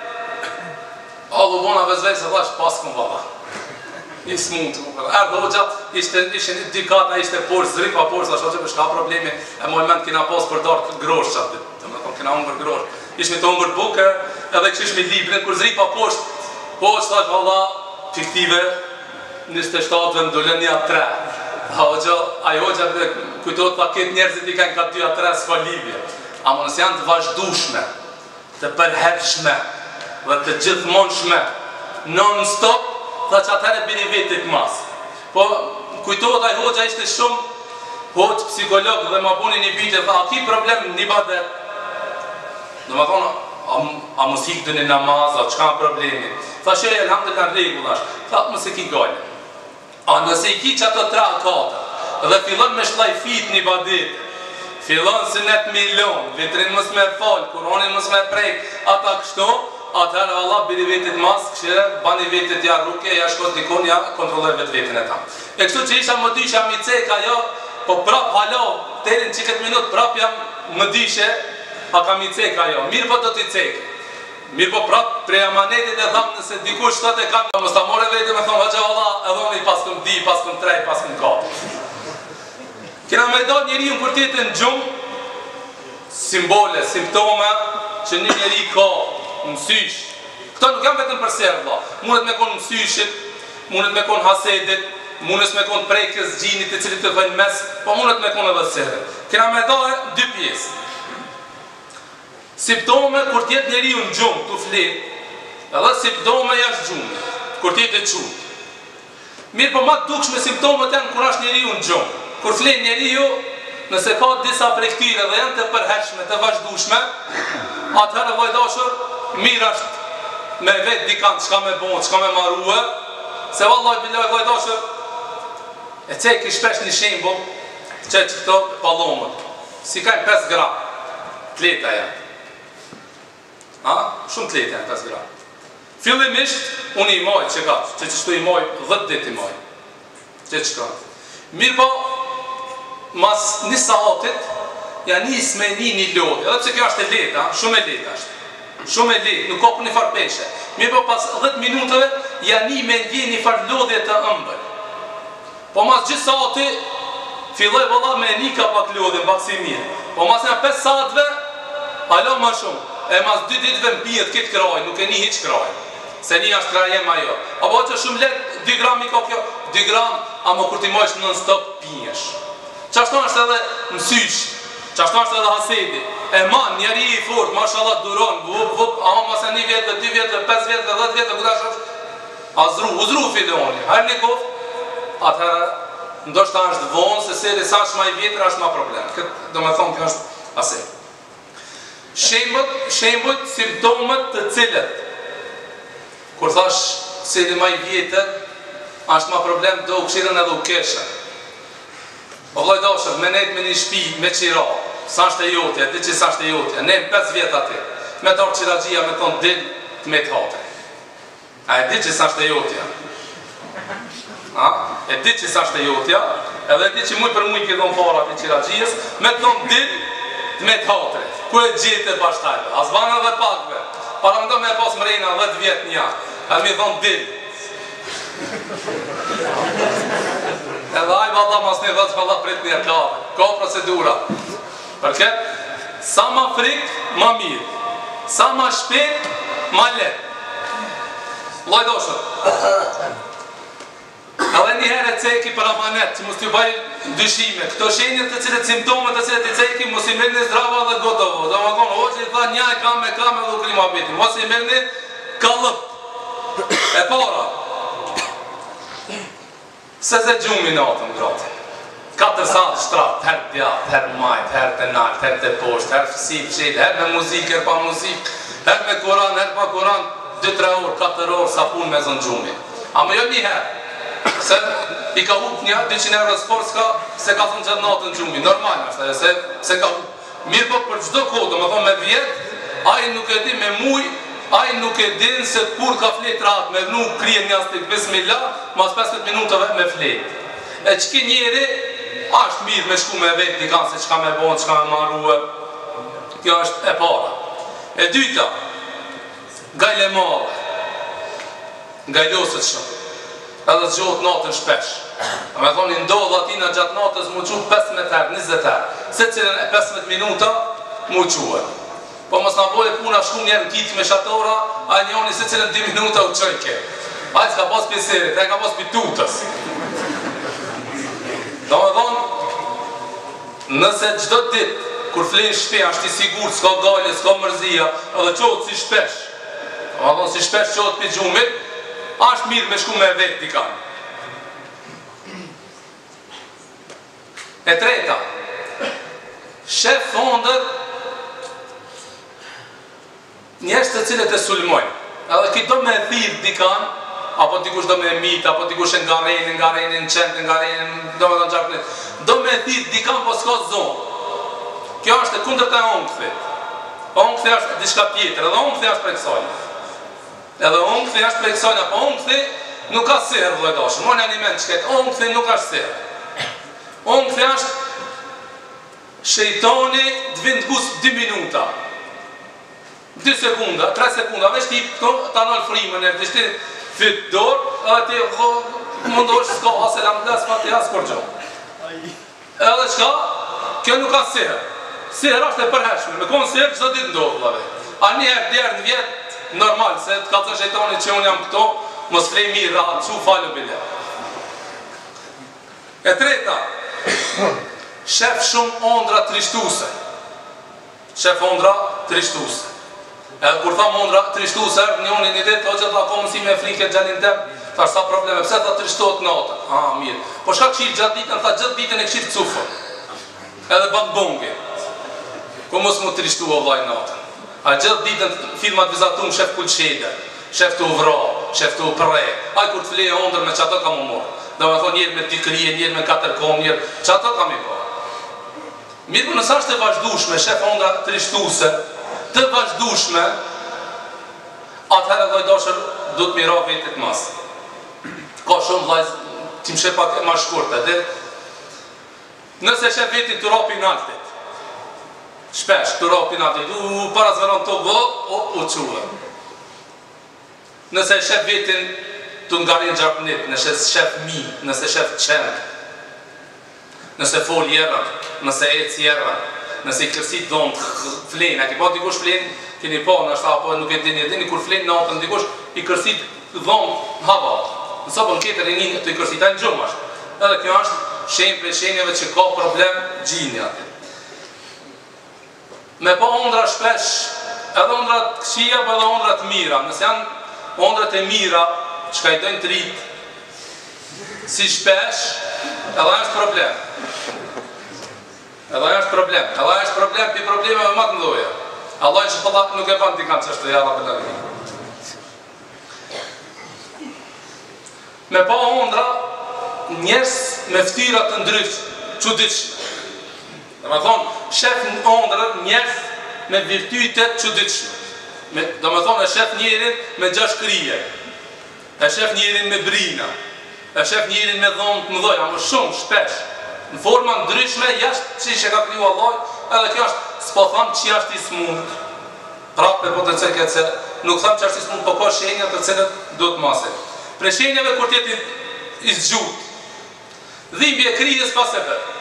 Allu bona vezvej se dhash pas këm valla. I smut. Erdhe o gjatë, ishte një dy kata, ishte poshtë, zri pa poshtë, ashtë që përshka problemi, e moment kina pas për darë grosh qatë. Të më thonë kina ungër grosh. Ishme të ungër buke, edhe këshishme librin, kur zri pa poshtë, poshtë thash valla, fiktive, njëzet e shtatë dhe mdullën një atë tre. Ajo gjatë kujtojtë ta këtë njerëzit i kanë ka dy atë tre s'ka libje. Amo nësë janë të vazhdushme, të përhershme dhe të gjithmonshme, non-stop, dhe që atëherë bini vetit mas. Po, kujtohet a i hoxha ishte shumë hoxh psikolog dhe ma buni një pyetje, tha, a ki problem një badet? Dhe ma thonë, a, a mos hik të një namaz, a qka problemi? Tha, shëj, elhamdulillah në regulash, tha, mëse ki gajnë. A nëse i ki që ato tra kata, dhe fillon me shlajfit një badet, fillon së net milion, vitrin mës me falë, kuronin mës me prejk, ata kështu, atëherë Allah biri vetit mas, këshire, bani vetit ja rruke, ja shkot dikon, ja kontrolloj vetë vetin e ta. E kështu që isha më dysha mi ceka, jo, po prap halo, terin që këtë minut, prap jam më dyshe, a ka mi ceka jo, mirë po do t'i cekë. Mirë po prap, prej amanetit e thamë nëse dikush shtot e kam, mës ta more vetit me thonë, haqë Allah, edhe unë i pas këm di, pas këm trej, pas këm kapi. Kena me do njeri unë për tjetë në gjumë, simbole, simptome, që një njeri ka mësysh. Këto nuk jam vetëm për serë, vla. Mundet me konë mësyshit, mundet me konë hasedit, mundet me konë prejkës gjinit e cilit të dhejnë mes, po mundet me konë edhe serë. Kena me do e dy pjesë. Simptome kur tjetë njeri unë gjumë, të fletë, edhe simptome jashtë gjumë, kur tjetë e qutë. Mirë po ma dukshme simptomet janë kur ashtë njeri unë gjumë. Kur fletë njeri ju, nëse ka disa prej këtyre dhe janë të përhershme, të vazhdushme, atëherë vajdashur, mirë është me vetë dikant qka me bon, qka me marue, se vallaj bilaj vajdashur, e cek i shpesh një shembull, që që këto palomët, si kajnë pesë gram, tleta janë. Ha? Shumë tleta janë pesë gram. Fillimisht, unë i maj që ka, që që shtu i maj, dhëtë dit i maj, që që ka. Mirë po, mas një saatit, janë njës me një një lodhë, edhe që kjo është e leta, shumë e leta është, shumë e letë, nuk ka për një farë peshe. Mirë po pas dhëtë minutëve, janë një me një një farë lodhje të ëmbër. Po mas gjithë saatit, filloj vëlla me një ka pak lodhje, pak si mirë. Po mas një pesë saatve, alo më shumë, e mas dy ditëve më pijët këtë kraj, nuk e një hiq kraj, se një është krajem ajo. Apo që shumë letë, dy gram i ka kjo, dy gram, ama kur ti mojsh non stop pinjesh. Qashtu është edhe mësysh, qashtu është edhe hasedi. E man, njeri i fort, mashallah duron, vup, vup, ama mas e një vjetë, dy vjetë, pes vjetë, dhjetë vjetë, kuda është azru, uzru filoni. Herë një koft, atëherë, ndoshta është vonë, se se sa është ma i vjetër, është ma problem. Këtë do me thonë kjo është asej. Shembët, shembët, simptomet të cilët, kur thash se li ma i vjetër, është ma problem, do u këshirën edhe u keshën. O vllai dashur, me nejtë me një shpi, me qira, sa është e jotja, di që sa është e jotja, ne në pesë vjetë ati, me të orë qiragjia me thonë dil të me të hate. A e di që sa është e jotja? A? E di që sa është e jotja, edhe di që muj për muj këtë dhonë para të qiragjijës, me të thonë dil të me të hate. Ku e gjithë e bashtajve, as banë dhe pakve, para më do me e pas mrejna dhjetë vjetë një, e mi thonë dil. Edhe ajë valla mas një dhëtë valla prit një klarë, ka procedura. Për këtë, sa ma frikë, ma mirë, sa ma shpet, ma letë. Lloj doshër. Edhe një herë e ceki për amanet, që mos t'ju baj dyshime. Këto shenjët të cilët simptomet të cilët i ceki, mos i mirë një zdrava dhe gotovo. Do më konë, o që i tha njaj kam me kam edhe u kri ma biti. Mos i mirë një kalëp. E para. Se se gjumi në atëm, gratë. Katër satë shtratë, herë djatë, herë majtë, herë të naltë, herë të poshtë, herë fësi, fëshilë, herë me muzikë, herë pa muzikë, herë me kuran, herë pa kuran, dy tre orë, katër orë, sa punë me zonë gjumi. A më jo një herë, se i ka hup një dyqind euro sport, s'ka, se ka thonë gjatë natën gjumi, normal është, se, se ka hup. Mirë po për gjdo kodë, më thonë me vjetë, ajë nuk e di me mujë, ajë nuk e din se kur ka fletë ratë, me vnu krije një astik, bismillah, mas pesëdhjetë minutave me fletë. E që ki njeri, ashtë mirë me shku me vetë, di kanë se që ka me bonë, që ka me marruë, kjo është e para. E dyta, gajle madhe, gajlosët shumë, edhe të gjotë natën shpesh. A me thoni, ndodhë atina gjatë natës mu quë pesëmbëdhjetë herë, njëzet herë, se cilën e pesëmbëdhjetë minuta mu quë. Po mos në bojë puna shku njerë në kitë me shatora, a njoni se cilën dy minuta u qëjke. A i s'ka pas pjeserit, e ka pas pitutës. Do me thonë, nëse gjdo dit, kur flenë shpe, ashtë i sigur, s'ka gajle, s'ka mërzia, edhe qotë si shpesh. Do me thonë, si shpesh qotë për gjumit, ashtë mirë me shku me vetë dikanë. E treta, shef fondër, njerëz të cilët e sulmojnë, edhe ki do me thirë dikan, apo dikush do me mitë, apo dikush e nga rejnë, nga rejnë, në qentë, nga rejnë, do me dhe në gjarpënit, do me thirë dikan po s'ka zonë. Kjo është e kundër të ongëthit. Ongëthi është diçka tjetër, edhe ongëthi është prej kësajnë. Edhe ongëthi është prej kësajnë, apo ongëthi nuk ka sirë, vëllai dashur, mojnë animent që ketë, ongëthi nuk është sirë. Ongëthi është shejtani të vindgus dy minuta. dy sekunda, tre sekunda, veç t'i këto, ta nëllë frimën e vështi fytë dorë, edhe ti mundosh s'ka, ase la më glasë, ma ti asë kur gjo. Edhe qka, kjo nuk ka sihër. Sihër është e përhershme, me konë sihër qdo ditë ndodhë, lave. A njëherë, djerë në vjetë, normal, se të ka të shejtoni që unë jam këto, mos flej mirë, rahat, që falë bile. E treta, shef shumë ondra trishtuse. Shef ondra trishtuse. Edhe kur thamë ondra trishtuse, një unë një ditë, o që tha ko mësi me frike gjalin tem, tha sa probleme, pse tha trishtot natën? A, mirë. Po shka këshirë gjatë ditën, tha gjatë ditën e këshirë të cufën. Edhe bëndë bongi. Ku mos mu trishtu o vlaj natën. A gjatë ditën, filmat vizatum, shef kulqede, shef të uvra, shef të upre. Aj kur të fleje ondrë me që ato ka më morë. Dhe me thonë njerë me dy krije, njerë me katër kom, njerë, që ato ka mi po. Mirë, nësa është e vazhdushme, shef ondra trishtuse, të vazhdushme, atëherë dhe dashër du të mira vetit masë. Ka shumë vlajz, që më shep pak ma shkurte, dhe nëse shep vetit të rapi në altit, shpesh të rapi në altit, u para zveron të vë, o, u quë. Nëse shep vetin të ngarin gjarpnit, nëse shep mi, nëse shep qenë, nëse fol jerën, nëse ec jerën, nëse i kërsit dhonë të flenë, a ki pa dikush flenë, keni pa në ashta, apo nuk e dini, e dini kur flenë natën, dikush i kërsit dhonë në hava. Nësa për në ketër e një të i kërsit, a në gjumë ashtë. Edhe kjo është shenjë për shenjëve që ka problem gjini aty. Me pa ondra shpesh, edhe ondrat këqija, për edhe ondrat mira. Nëse janë ondrat e mira, që ka i dojnë të rritë, si shpesh, edhe është problem. Edhe është problem. Edhe është problem për problemeve më të mëdha. Allah i shpëllat nuk e ban t'i kanë qështë të jara për lërëmi. Me pa ondra, njerës me ftyra të ndryshme, çuditshme. Dhe me thonë, shef në ondrë njerës me virtytet çuditshme. Dhe me thonë, e shef njerin me gjash krije, e shef njerin me brina, e shef njerin me dhomë të mëdhoja, më shumë, shpesh, në forma ndryshme, jashtë që ishe ka kriju Allah, edhe kjo është, s'po thamë që është i smund, prapë po të cekë se nuk thamë që është i smund, po ka shenja të cilët do të mase. Pre shenjave kur tjeti i zgjut, dhimbje krijes pas e për.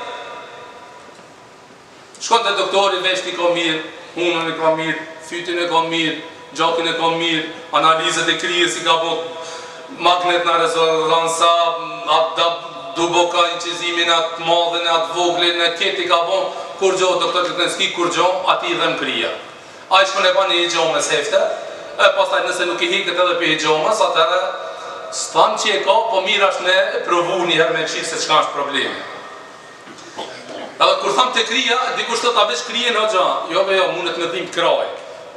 Shkon të doktori, veshti ka mirë, hunën e ka mirë, fytin e ka mirë, gjakin e ka mirë, analizet e krijes i ka bot, magnet në rezonansa, atë duboka incizimin, atë madhen, atë voglin, e keti ka bon, kur gjohë, doktor të të nëski, kur gjohë, ati i dhem krija. A i shkën e bani i gjohë me sefte, e pastaj nëse nuk i hikët edhe për i gjohë, sa tëre, së thamë që e ka, po mirë është me provu njëherë me qikë se qka është problemi. Edhe kur thamë të krija, dikush të të avesh krije në gjanë, jo be jo, mundet me dhim të kraj,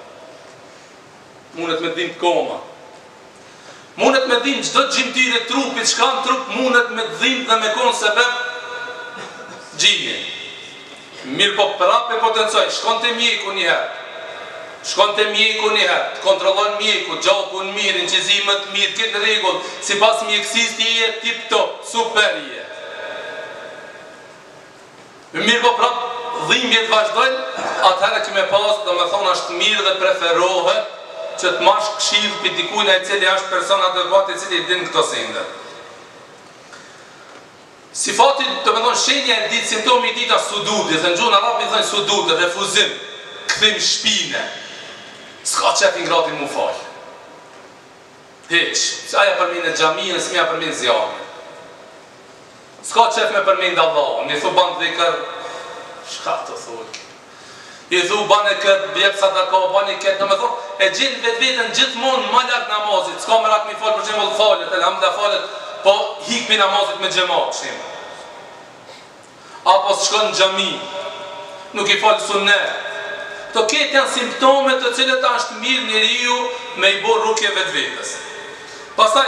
mundet me dhim të koma, mundet me dhim qdo gjimtyre trupit, qka në trup, mundet me dhim dhe me konë sebeb gjimi. Mirë po prape potencoj, shkon të mjeku njëherë, shkon të mjeku njëherë, të kontrollon mjeku, gjakun mirë, incizimet mirë, këtë regull, si pas mjekësis të je tip top, super je. Mirë po prap, dhimbjet vazhdojnë, atëherë këme pas, dhe me thonë është mirë dhe preferohet, që të mash këshidh për dikujnë e cili është person adekuat e cili i din këto sende. Si fati të me thonë shenja e ditë, simptomi i ditë është sudut, dhe në gjuhë në arab i thonë sudut, refuzim, këthim shpine, s'ka qefin gratin mu falë. Heq, që aja përminë e gjamiën, s'mja përminë zjarën. S'ka qef me përminë Allah, një thu banë dhikër, shka të thuj, i thu banë e këtë, bjep sa të ka, banë i këtë, në me thonë, e gjenë vetë vetën gjithmonë më lartë namazit, s'ka më rakë mi falë, për që më dhe falët, e lëmë dhe falët, po hikë për namazit me gjemat, shimë. Apo s'shkon në gjami, nuk i falë sunet. Të ketë janë simptome të cilët është mirë njeriu me i bo rukje vetë vetës. Pastaj,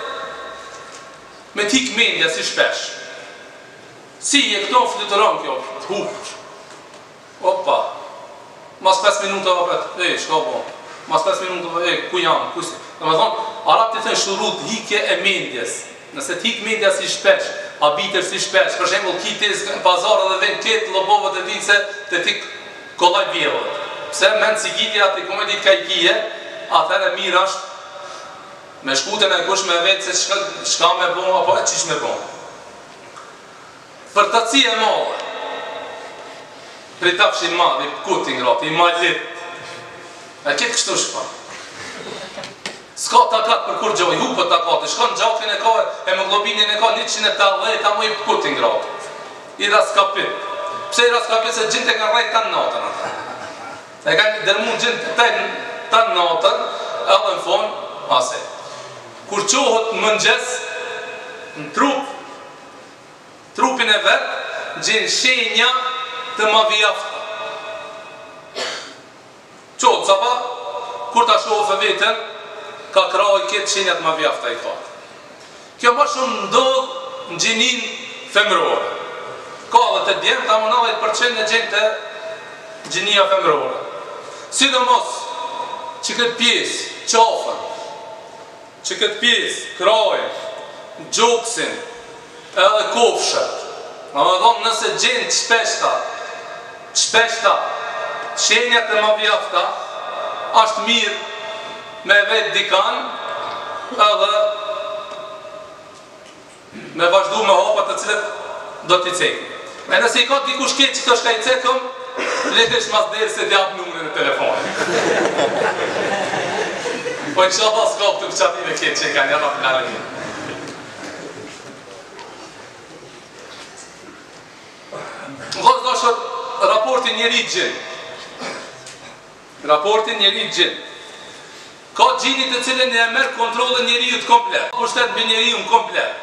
me t'hik mendja si shpesh. Si e këto fluturon kjo, t'hupë. Opa, mas pesë minuta vëpet, e, shka bo. Mas pesë minuta, e, ku janë, ku si. Dhe me thonë, arab të thënë shurut hikje e mendjes. Nëse t'hik mendja si shpesh, abitër si shpesh, për shembull kitis në pazar edhe vend ketë lobovët e ditë se të tik kollaj bjellët. Pse menë si gitja të komedit ka i kije, atëherë mirë është me shkutën e kush me vetë se shka, shka me bon, apo e qish me bon. Për të ci e madhe, për i tafshin madhe, i kutin gratë, i malit, e ketë kështu shpa. S'ka takat për kur gjoj, hupët takat, shkon gjakin e ka, hemoglobinin e ka, një qinë e talë, ta mu i kutin gratë. I raskapit. Pse i raskapit se gjinte ka rrejt të natën atë. E ka një dërmun gjinte të natën, edhe në fond, ase. Kur qohët mëngjes, në trup, trupin e vetë, gjenë shenja të ma vjafta. Qohët, sapa, kur ta shohë e vetën, ka kraj këtë shenjat ma vjafta i ka. Kjo ma shumë ndodhë në gjinin femrore. Ka dhe të djemë, ta më nëdhejt përqenë në gjenë të gjinia femrore. Sidomos, që këtë pjesë, qafën, që këtë pjesë, krajën, gjoksin, edhe kofshët. Në më dhomë nëse gjenë të shpeshta, shpeshta, shenjat e ma vjafta, ashtë mirë me vetë dikan, edhe me vazhdu me hopat të cilët do t'i cekëm. E nëse i ka dikush ketë që të shka i cekëm, letesh mas derë se t'japë numërin e telefonit. Po i shala s'ka të pëqative ketë që i ka një rafë nërë një. raportin njeri gjin. Raportin njeri gjin. Ka gjinit të cilën e merë kontrolën njeriu të komplet. Pushtet mbi njeriu në komplet.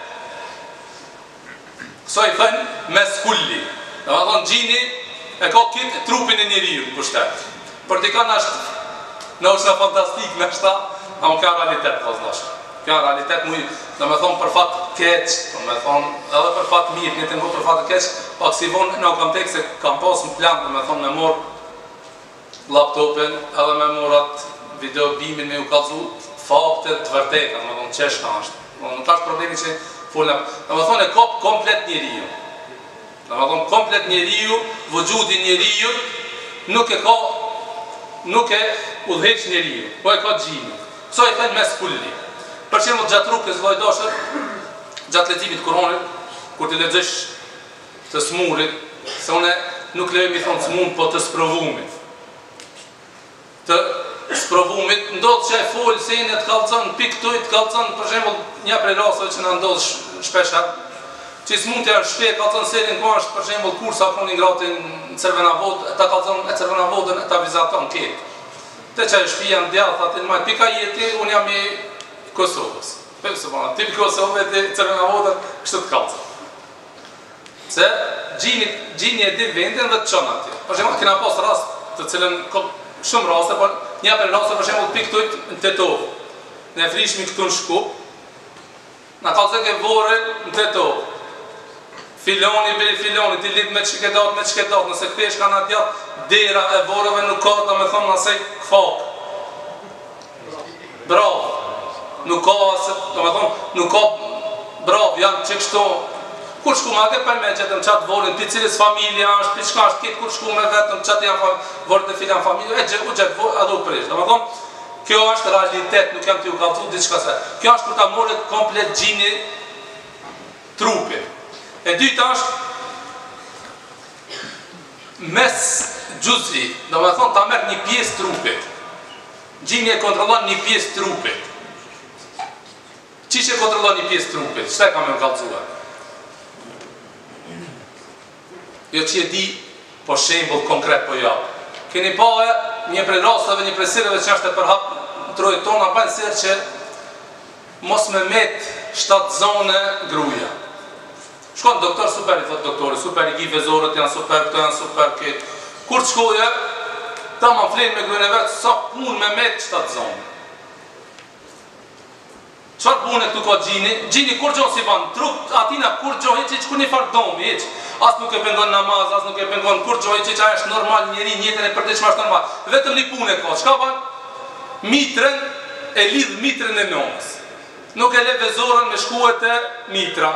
Këso i thënë mes kulli. Dhe ma thonë gjini e ka kitë trupin e njeriu në pushtet. Për t'i ka nështë, në është në fantastik në është ta, a më ka realitet, thosë nështë. Ka realitet mujë, dhe me thonë për fatë keqë, dhe me thonë edhe për fatë mirë, një të ngu për fatë keqë, pak si vonë në kam tek se kam pas më plan, dhe me thonë me morë laptopin, edhe me morat video bimin me u kalzu faktet të vërteta, dhe me thonë qeshka është. Nuk është problemi që folëm, dhe me thonë e kop komplet njeriu. Dhe me thonë komplet njeriu, vëgjudi njeriu, nuk e ka, nuk e udheq njeriu, po e ka gjini. Këso e thënë mes kulli. Për qenë gjatë rukës vajdoshër, gjatë letimit Kuranit, kur të lexosh të smurit, se une nuk lejmë i thonë smur, po të sprovumit. Të sprovumit, ndodhë që e folë se në të kalëzën, pikë të të kalëzën, për shembull një prej rasteve që në ndodhë shpesher, që i smuntja në shpe, kalëzën serin ku është, për shembull kursa ku një gratin në Cervenavodë, ta kalëzën e Cervenavodën e ta vizaton ketë. Te që e shpija në djallë, thati në majtë, pika jeti, unë jam i Kosovës. Për se përna, tipi Kosovë e Cervenavodën, kështë të kalëzën. Se gjini e di vendin dhe të qënë atje. Për shembull, kena pas rast të cilën shumë raste, por një për raste për shembull pikë tujt në Tetovë. Ne frishmi këtu në Shkup, na kalëzën ke vore në Tetovë. Filoni për filoni, ti lidh me qikedat, me qikedat, nëse këtesh ka në djatë, dera e voreve nuk ka, dhe me thonë nëse këfak. Bravo. Nuk ka, dhe me thonë, nuk ka, bravo, janë që kështu. Kur shku ma ke për me gjithëm qatë vorin, për cilës familja është, për qka është kitë, kur shku me vetëm qatë janë vorin të filjan familja, e gjithë u gjithë vorë, edhe u prish. Dhe me thonë, kjo është realitet, nuk jam të ju kalëtu, diçka se. Kjo është kur ta moret komplet gjini trupi. E dyta është mes gjuzvi, do me thonë ta merë një pjesë trupit. Gjini e kontrolon një pjesë trupit. Qish e kontrolon një pjesë trupit? Shte ka me më kalëzua? Jo që e di, po shembull konkret po ja. Keni pa e një prej rastave, një prej sireve që është e përhap në trojë tona, pa në sirë që mos me met shtatë zone gruja. Shkon doktor super, i thot doktori, super i gi vezorët janë super, këto janë super, këtë. Kur të shkoje, ta ma flenë me grujën e vetë, sa pun me met shtatë zonë. Qfar punë e këtu ka gjini? Gjini kur gjohë si banë, trup atina kur gjohë që që kur një farë domi, që as nuk e pengon namaz, as nuk e pengon kur gjohë që që aja është normal, njeri njëtën e përdeqma është normal. Vetëm një punë e ka, qka banë? Mitrën e lidhë mitrën e nëmës. Nuk e le vezorën me shkuet e mitra.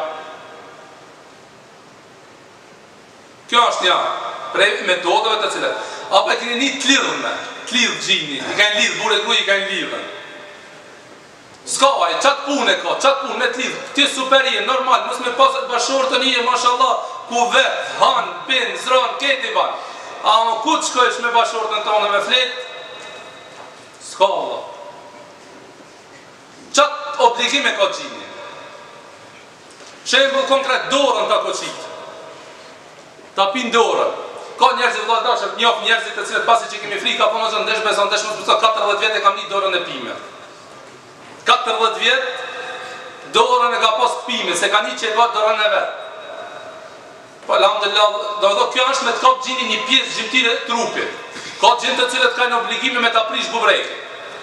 Kjo është një prej metodave të cilet. Apo e keni një të lidhën me, të lidhë gjini, i ka një lidhë, buret gruj i ka një lidhën. Ska vaj, qatë punë e ka, qatë punë me të lidhë, ti superije, normal, mos me pasët bashorë të një, mashallah, ku vetë, hanë, pinë, zranë, keti banë. A më ku të shkojsh me bashorë të në tonë me fletë? Ska Allah. Qatë obligime ka gjini. Shembull konkret, dorën ka koqitë. Ta pinë dorën. Ka njerëzit vëllai dashur, njoh njerëzit të cilët pasi që kemi frikë apo mos ndesh beson ndesh mos beson katërdhjetë vjet e kam një dorën e pimë. katërdhjetë vjet dorën e ka pas pimë, se ka një që e ka dorën e vet. Po alhamdulillah, do të thotë kjo është me të kap gjini një pjesë gjymtire të trupit. Ka gjin të cilët kanë obligime me ta prish bubrejkën.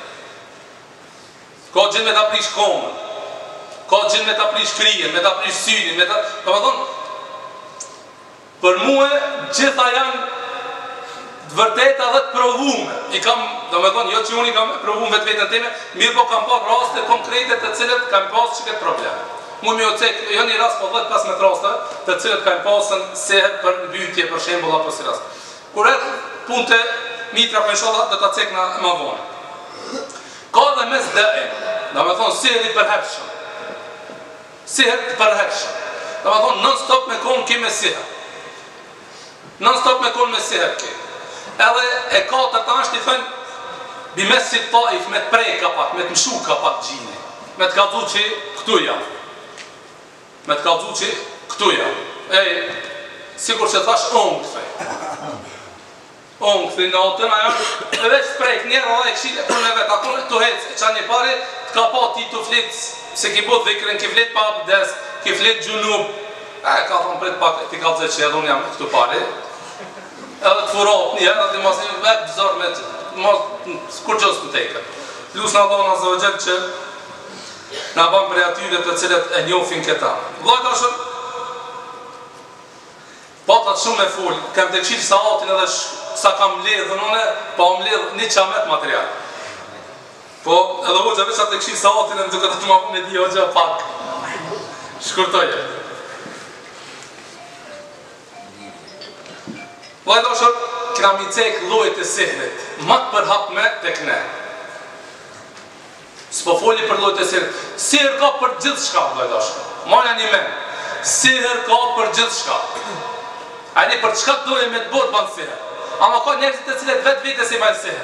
Ka gjin me ta prish komën. Ka gjin me ta prish krijen, me ta prish syrin, me ta, domethënë për mua gjitha janë të vërteta dhe të provume. I kam, do me thonë, jo që unë i kam provume vetë vetën time, mirë po kam pa raste konkrete të cilët kam pasë që këtë problem. Mu mi o cek, jo një rast po dhjetë pesëmbëdhjetë raste të cilët kam pasën seher për mbytje, për shembull apo si rast. Kur e punë të mitra për inshallah dhe ta cek në ma vonë. Ka dhe mes dëin, do me thonë, seher i përhershëm. Seher të përhershëm. Do me thonë, non stop me konë kime seher. Non stop me konë me seher ke. Edhe e katërt është i thënë bimesit taif me të prej kapak, me të mshu kapak gjini. Me të kalzu që këtu jam. Me të kalzu që këtu jam. E, sigur që thash onë këthej. unë këthi natën, ajo edhe që prejk njerë, edhe e këshile për në vetë, akun të hecë, që një pare, të ka pa ti të flitë, se ki bu dhikrin, ki flitë pa abdes, ki flitë gjunub, e ka thonë prit pak, ti ka të zë që edhe unë jam këtu pare, edhe të furat një, edhe të mos një vetë bëzor me të, kur gjës në teke. Plus në Allah në zëvëgjel që në banë për atyre të cilët e njofin këta. Vlajt ashtë, patat shumë e full, kem të këshirë saatin edhe sa kam ledhë nëne, pa om ledhë një qamet material. Po, edhe hoxha veç atë të këshirë saatin e më duke të të ma me di hoxha pak. Shkurtoje. Vlajt ashtë, këna mi cek lojt e sihrit, matë për hap me të këne. S'po foli për lojt e sihrit. Sihr ka për gjithë shka, vlajt ashtë. Marja një men. Sihr ka për gjithë shka. Ani për çka doje me të bërë banë sihr. Ama ka njerëzit të cilët vetë vetës i banë sihr.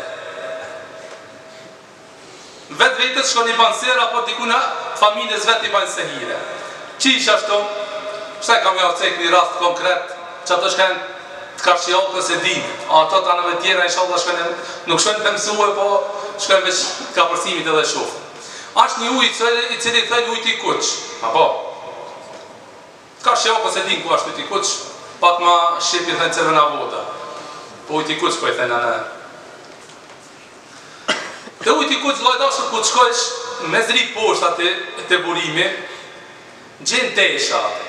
Vetë vetës shko një banë sihr, apo dikuna familjes vetë i banë sihire. Qish ashtu, shtaj kam ja cek një rast konkret, që ato shkajnë të karshjallës e dinit. A ato të anëve tjera, inshallah shkajnë, nuk shkajnë të mësue, po shkajnë veç ka përsimit edhe shofë. Ashtë një ujë i cili thënë ujtë i kuq. Apo? Karshjallës e din ku ashtë ujtë i kuq. Pak ma shqipi thënë cërëna voda. Po ujtë i kuq po i thënë anë. Të ujtë i kuq lojdashë ku të shkojsh me zri poshtë atë të burimi, gjenë tesha atë.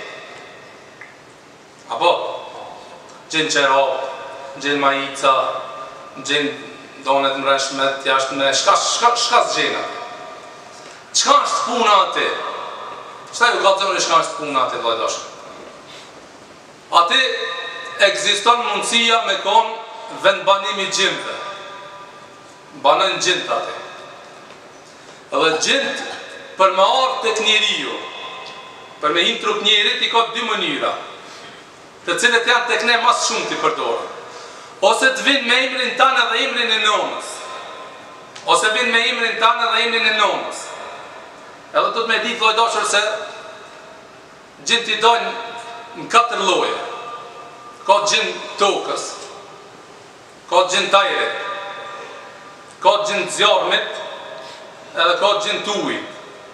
Apo? Gjenë qerap, gjenë majica, gjenë donet më reshmet, jashtë me shka së gjenë atë. Qka është puna atë? Qëta ju ka të zëmën e shka është puna atë lojdashë? Ati egziston mundësia me konë vendbanimi gjimëve. Banën gjimët ati. Edhe gjimët për me arë të kënjëriju, për me hinë trup njerit, i ka dy mënyra, të cilët janë të këne mas shumë të përdorë. Ose të vinë me imrin tanë dhe imrin e nonës. Ose vinë me imrin tanë dhe imrin e nonës. Edhe të të me ditë lojdashër se gjimët i dojnë në katër loje. Ka gjinë tokës, ka gjinë tajret, ka gjinë zjarmit, edhe ka gjinë tujit.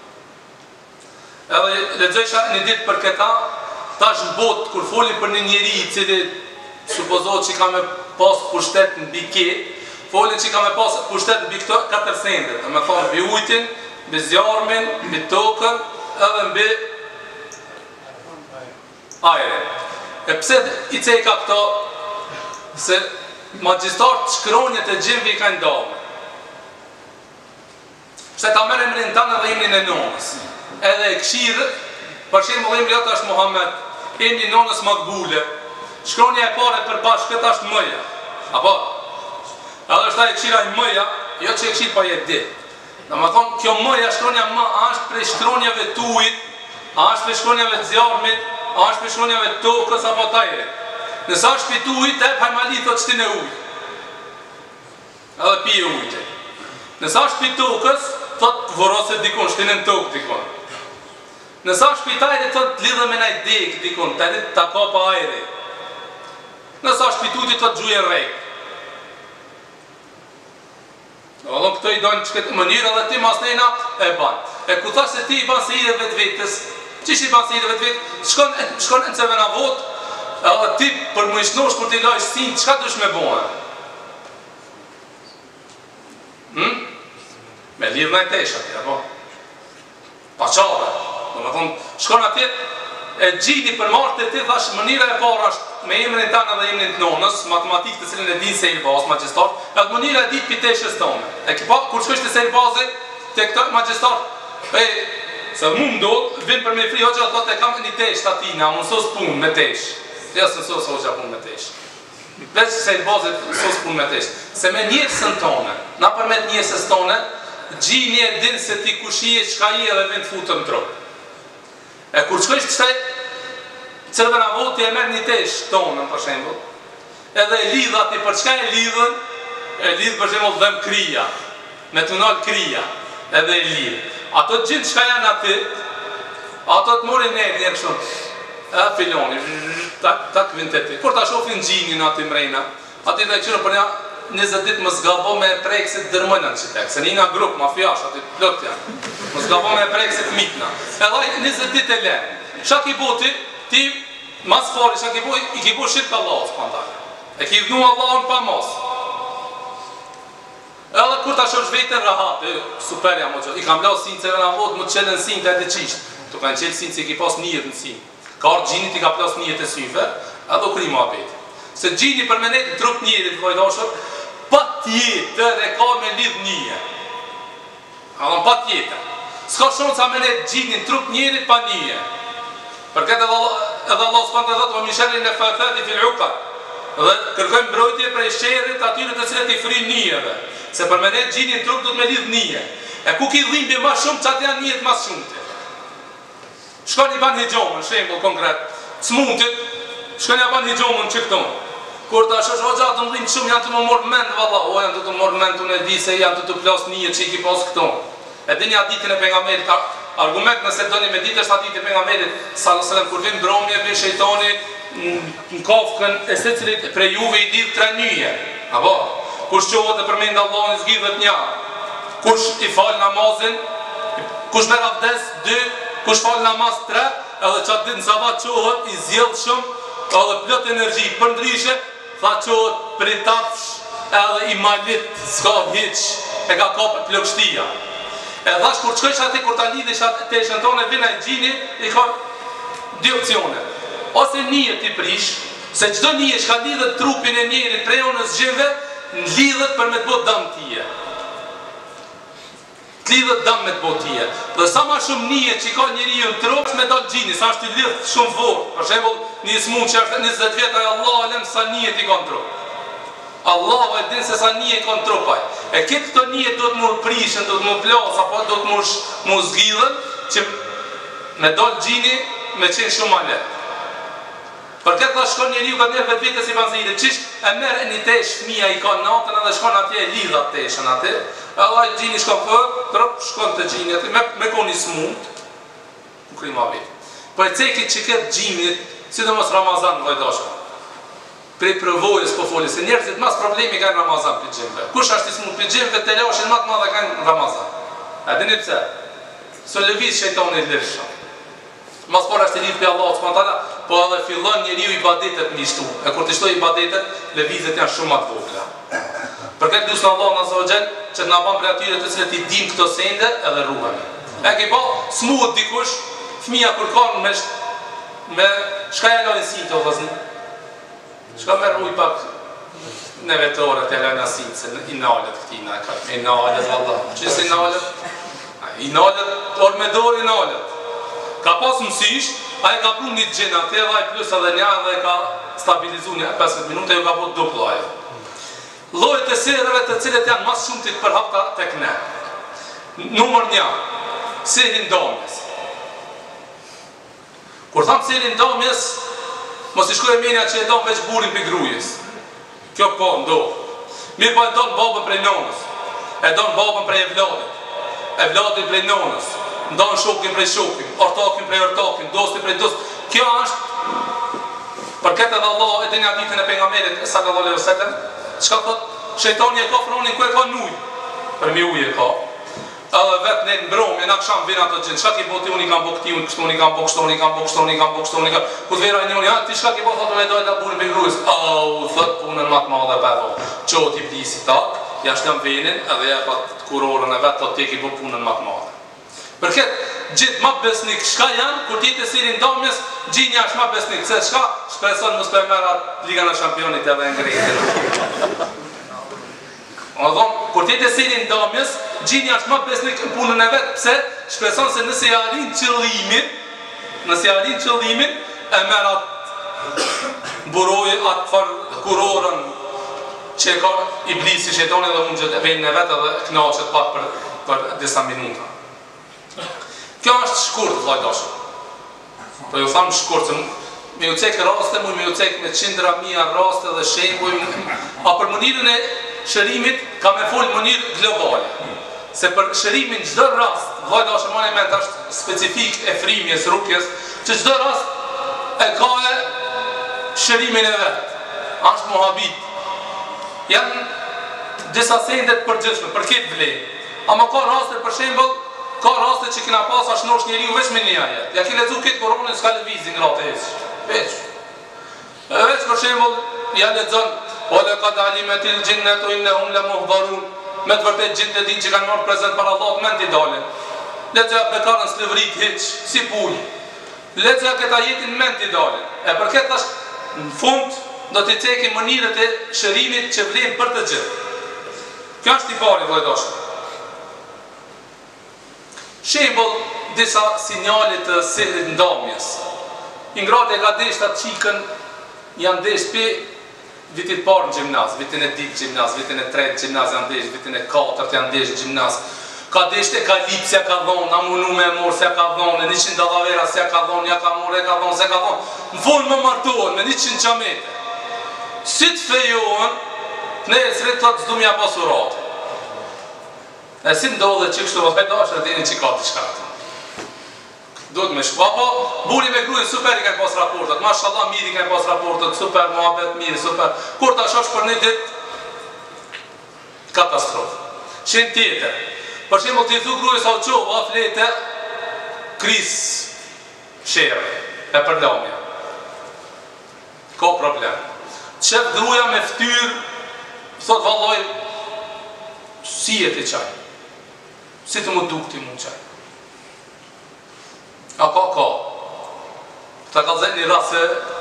Edhe lexojsha një ditë për këta, tash në botë, kur folin për një njeri i cili supozohet që ka me pas pushtet në bike, folin që ka me pas pushtet në bike këto katër sendet, dhe me thonë bi ujtin, bi zjarmin, bi tokën, edhe mbi ajre. E pse i ceka këto, se magjistarët shkronjët e gjimëve i ka ndame. Pse ta mërë emrin tanë dhe emrin e nonës. Edhe e këshirë, për shemë emri atë është Muhammed, emri nonës Makbule. Shkronja e pare për bashkët është mëja. Apo? Edhe është ta e këshira i mëja, jo që e këshirë pa jetë di. Dhe më thonë, kjo mëja, shkronja më, është prej shkronjave tujit, është prej shkronjave të zjarmit, a është për shkronjave të tokës apo tajre. Nësa është për të ujtë, e pajmali thot që ti në ujtë. Edhe pije ujtë. Nësa është për tokës, thot voroset dikon, shti në në tokë dikon. Nësa është për tajre, thot lidhe me najt dekë dikon, tajre të ka pa ajre. Nësa është për ujtë, thot gjuje rejkë. Allon këto i dojnë që këtë mënyrë, edhe ti mas nejna e banë. E ku tha se ti i banë se i dhe vetë vetës, qish i banë se i dhe vetë vetë, shkon në cevena votë, edhe ti për më ishnosh kur ti lajsh sinë, qka dush me bojnë? Hmm? Me lidhë në e tesh ati, apo? Pa qare. Në me thonë, shkon ati, e gjini për martë të ti, thash, mënira e parë është me emrin tanë dhe emrin të nonës, matematikë të cilën e dinë se i bazë, magjistar, edhe mënira e ditë për teshës tonë. E ki pa, kur shkësht të se i bazë, të këtë magjistar, e, se mu më do, vinë për me fri, hoqë, thot e kam një tesh të atina, më nësos punë me tesh. Ja, se nësos hoqë punë me tesh. Veç se i bazë, nësos punë me tesh. Se me njësën tonë, na përmet njësës tonë, gjini e dinë se ti kushije, qka i edhe vind futën tro. E kur shkësht të cërëve në voti e merë një tesh tonën, për shembull, edhe e lidhë ati, për çka e lidhën, e lidhë për shembull dhem krija, me të nalë krija, edhe e lidhë. Ato të gjithë çka janë ati, ato të morin nërë njerë shumë, e filoni, tak, tak vind të ti. Kur ta shofin gjinin ati mrejna, Ati dhe qërë për një njëzet ditë më zgabo me preksit dërmënën që tek, se njëna grupë, mafiash, ati plot janë. Më zgabo me preksit mitna. E dhaj njëzet ditë e lenë. Qa ki bo ti, ti mas fari, qa ki bo, i ki bo shirkë Allah, s'pantare. E ki dhnu Allahun pa mos. Edhe kur ta shosh vetën rahat, e superja mo që, i kam lau sinë cërë në vodë, mu të qelën sinë të edhe qishtë. Tu kanë qelë sinë që i ki pas njët në sinë. Ka arë gjinit i ka plas njët e syve, edhe u kri mua beti. Se gjini për menet në trup njërit, vojdoshër, pa tjetër e ka me lidh njëje. Adon pa tjetër. Ska shumë sa menet gjini në trup njërit pa njëje. Për këtë edhe, edhe Allah s'pan të dhëtë, vë misherin e fëthati fil ukat. Dhe kërkojmë mbrojtje prej shqerit atyre të cilët i frin njëjeve. Se për menet gjini në trup du të me lidh njëje. E ku ki dhimbje ma shumë, qatë janë njët ma shumëte. Shkon i ban hijomën, shembull konkret. Smuntit, shkon i ban hijomën që këton. Kur ta shosh hoxha të mdhim shumë janë të më morë mend, valla, o janë të të morë mend, unë e di se janë të të plas një që i ki pas këton. E dini atë ditën e pejgamberit, argument nëse doni me ditë është atë ditë e pejgamberit, sallallahu alajhi wasallam kur vin mbrëmje vin shejtani në kafkën e secilit prej juve i lidh tre nyje. Apo, kush qohet e përmend Allahun zgjidhet një. Kush i fal namazin, kush merr abdes dy, kush fal namaz tre, edhe qatë ditë në sabat qohet i zjedhshëm, edhe plot energji, për ndryshe, tha qohet për i tapsh, edhe i malit, s'ka hiq, e ka kapë plëkshtia. E thash, kur qëkësh ati, kur ta lidhish atë të eshen tonë, vina i gjini, i ka dy opcione. Ose njët i prish, se qdo njët shka lidhet trupin e njerit prej onës gjeve, në lidhet për me të botë dam tije. Të lidhet dam me të botë tije. Dhe sa ma shumë njët që i ka njëri ju në trup, me dalë gjini, sa është i lidhë shumë vorë. Për shembull, një smun që është njëzet vjetaj, Allah alem sa njët i ka në trup. Allah e din se sa njët i ka në trupaj. E këtë këto njët do të mu prishën, do të mu plasë, apo do të mu, mu zgjidhen, që me dalë gjini me qenë shumë ma letë. Për këtë da shkon njeri ju ka njerë vetë vete si banzire, qish e merë e një tesh fëmija i ka natën edhe shkon atje e lidhat teshën aty, edhe i gjini shkon për, tërëp shkon të gjini aty, me, me koni smut, në kri ma vetë. Për e cekit që këtë gjimit, si dhe mos Ramazan në vajdashka, prej përvojës po foli, se njerëzit mas problemi ka në Ramazan për gjimve. Kush ashtë i smut për gjimve të lashin matë madhe ka në Ramazan. E dini pse? Së lëviz shejtoni lirësha. Mas por është i lidhë për Allah subhanahu po edhe fillon njeriu ibadetet mi shtu. E kur të shtoj ibadetet, lëvizjet janë shumë atë vogla. Për këtë lusë në Allah në zogjel, që të nga ban për atyre të cilët i dim këto sende edhe rrugën. E ke pa, smuët dikush, fëmija kur kanë me, me shka e lojnë sinë të vëzni. Shka me rruj pak në vetore të lojnë asinë, se i nalët këtina, i nalët, valla. Qësë i nalët? I nalët, orë me dorë i nalët. Ka pas mësish, a e ka pru një gjena, të edhe plus edhe një dhe ka stabilizu një pesëdhjetë minuta, ju ka po duplo ajo. Llojet e sirreve të cilët janë mas shumë të përhapta tek ne. Numër një, sirri ndomjes. Kur tham sirri ndomjes, mos i shkoj e menja që e dom veç burin për grujës. Kjo po, ndohë. Mirë po e donë babën prej nonës, e donë babën prej evladit, evladit prej nonës, ndonë shokin prej shokin, ortakin prej ortakin, dosti prej dost. Kjo është, për këtë edhe Allah e të një ditën e pejgamberit sallallahu alaihi wasallam, çka thot, shejtani e ka fronin ku e ka nuj, për mi ujë e ka. Edhe vetë në mbrëmje, në akşam vjen ato gjë, çka ki boti unë i kam bë këti, unë kështu unë i kam bë kështu, unë i kam bë kështu, unë i kam bë kështu, unë i kam. Ku vera një unë, ja, ti çka ki bë thotë me dojë ta burin për grujës. Au, thot punën më të madhe pa vë. Çoti blisi tak, ja shtam venin, edhe ja pa kurorën e vet, thot ti ki bë punën më të madhe. Për këtë gjithë ma besnik, shka janë, kur ti të sirin domjes, gjinja është ma besnik, se shka shpreson mos për merat Liga në Shampionit edhe ngrejtë. O dhomë, kur ti të sirin domjes, gjinja është ma besnik në punën e vetë, pse shpreson se nëse i arin qëllimin, nëse i arin qëllimin, e merat burojë atë farë kurorën që ka iblisi shetoni dhe unë gjithë e vejnë e vetë edhe knaqët pak për, për disa minuta. Kjo është shkurt, vllajdashë. Po ju thamë shkurt, se me ju cekë raste, mu me ju cekë me qindra mija raste dhe shembuj, a për mënirën e shërimit, ka me folë mënirë globale. Se për shërimin çdo rast, vllajdashë më në ment është specifik e frimjes, rukjes, që çdo rast e ka e shërimin e vetë. Ashtë muhabit, janë disa sendet përgjithshme, për këtë vlerë. Ama ka raste për shembull, ka raste që kena pas as nosh njeriu veç me një ajet. Ja ke lexu këtë Kur'anin s'ka lëvizje gratë hiç. Veç. Veç për shembull, ja lexon wa laqad alimatil jinnatu innahum lamuhdharun. Me të vërtet gjithë të din që kanë marrë prezent para Allahut mend i dalin. Lexoja bekarën s'lëvrit hiç, si pul. Lexoja këtë ajetin mend i dalin. E për këtë tash në fund do të cekim mënyrët e shërimit që vlen për të gjithë. Kjo është i pari vëllezër. Shembull disa sinjale të sehrit ndamjes. Ingrate ka desh atë çikën janë desh pe vitit parë në gjimnaz, vitin e dytë gjimnaz, vitin e tretë gjimnaz janë desh, vitin e katërt janë desh gjimnaz. Ka desh te ka lipsja ka dhon, na munu me mor se ka dhon, njëqind dallavera se ka dhon, ja ka mor e ka dhon, se ka dhon. Në fund më martohen me njëqind çamete. Si të fejohen, ne esrit të të zdumja pasurat. E si ndodhe që kështu vëhajdash e dini që ka të shkatë. Do të me shku. Apo, buri me grujnë super i kanë pas raportet. Mashallah, mirë i kanë pas raportet. Super, muhabet, mirë, super. Kur ta shosh për një dit, katastrofë. Shenë tjetër. Për shemë të i thu grujnë sa u qovë, a flete, kris, shere, e përlamja. Ka problem. Qep gruja me ftyrë, thot valloj, si e ti qaj? Si të më duk ti mu qaj? A ka ka? Ta ka zhe një rase,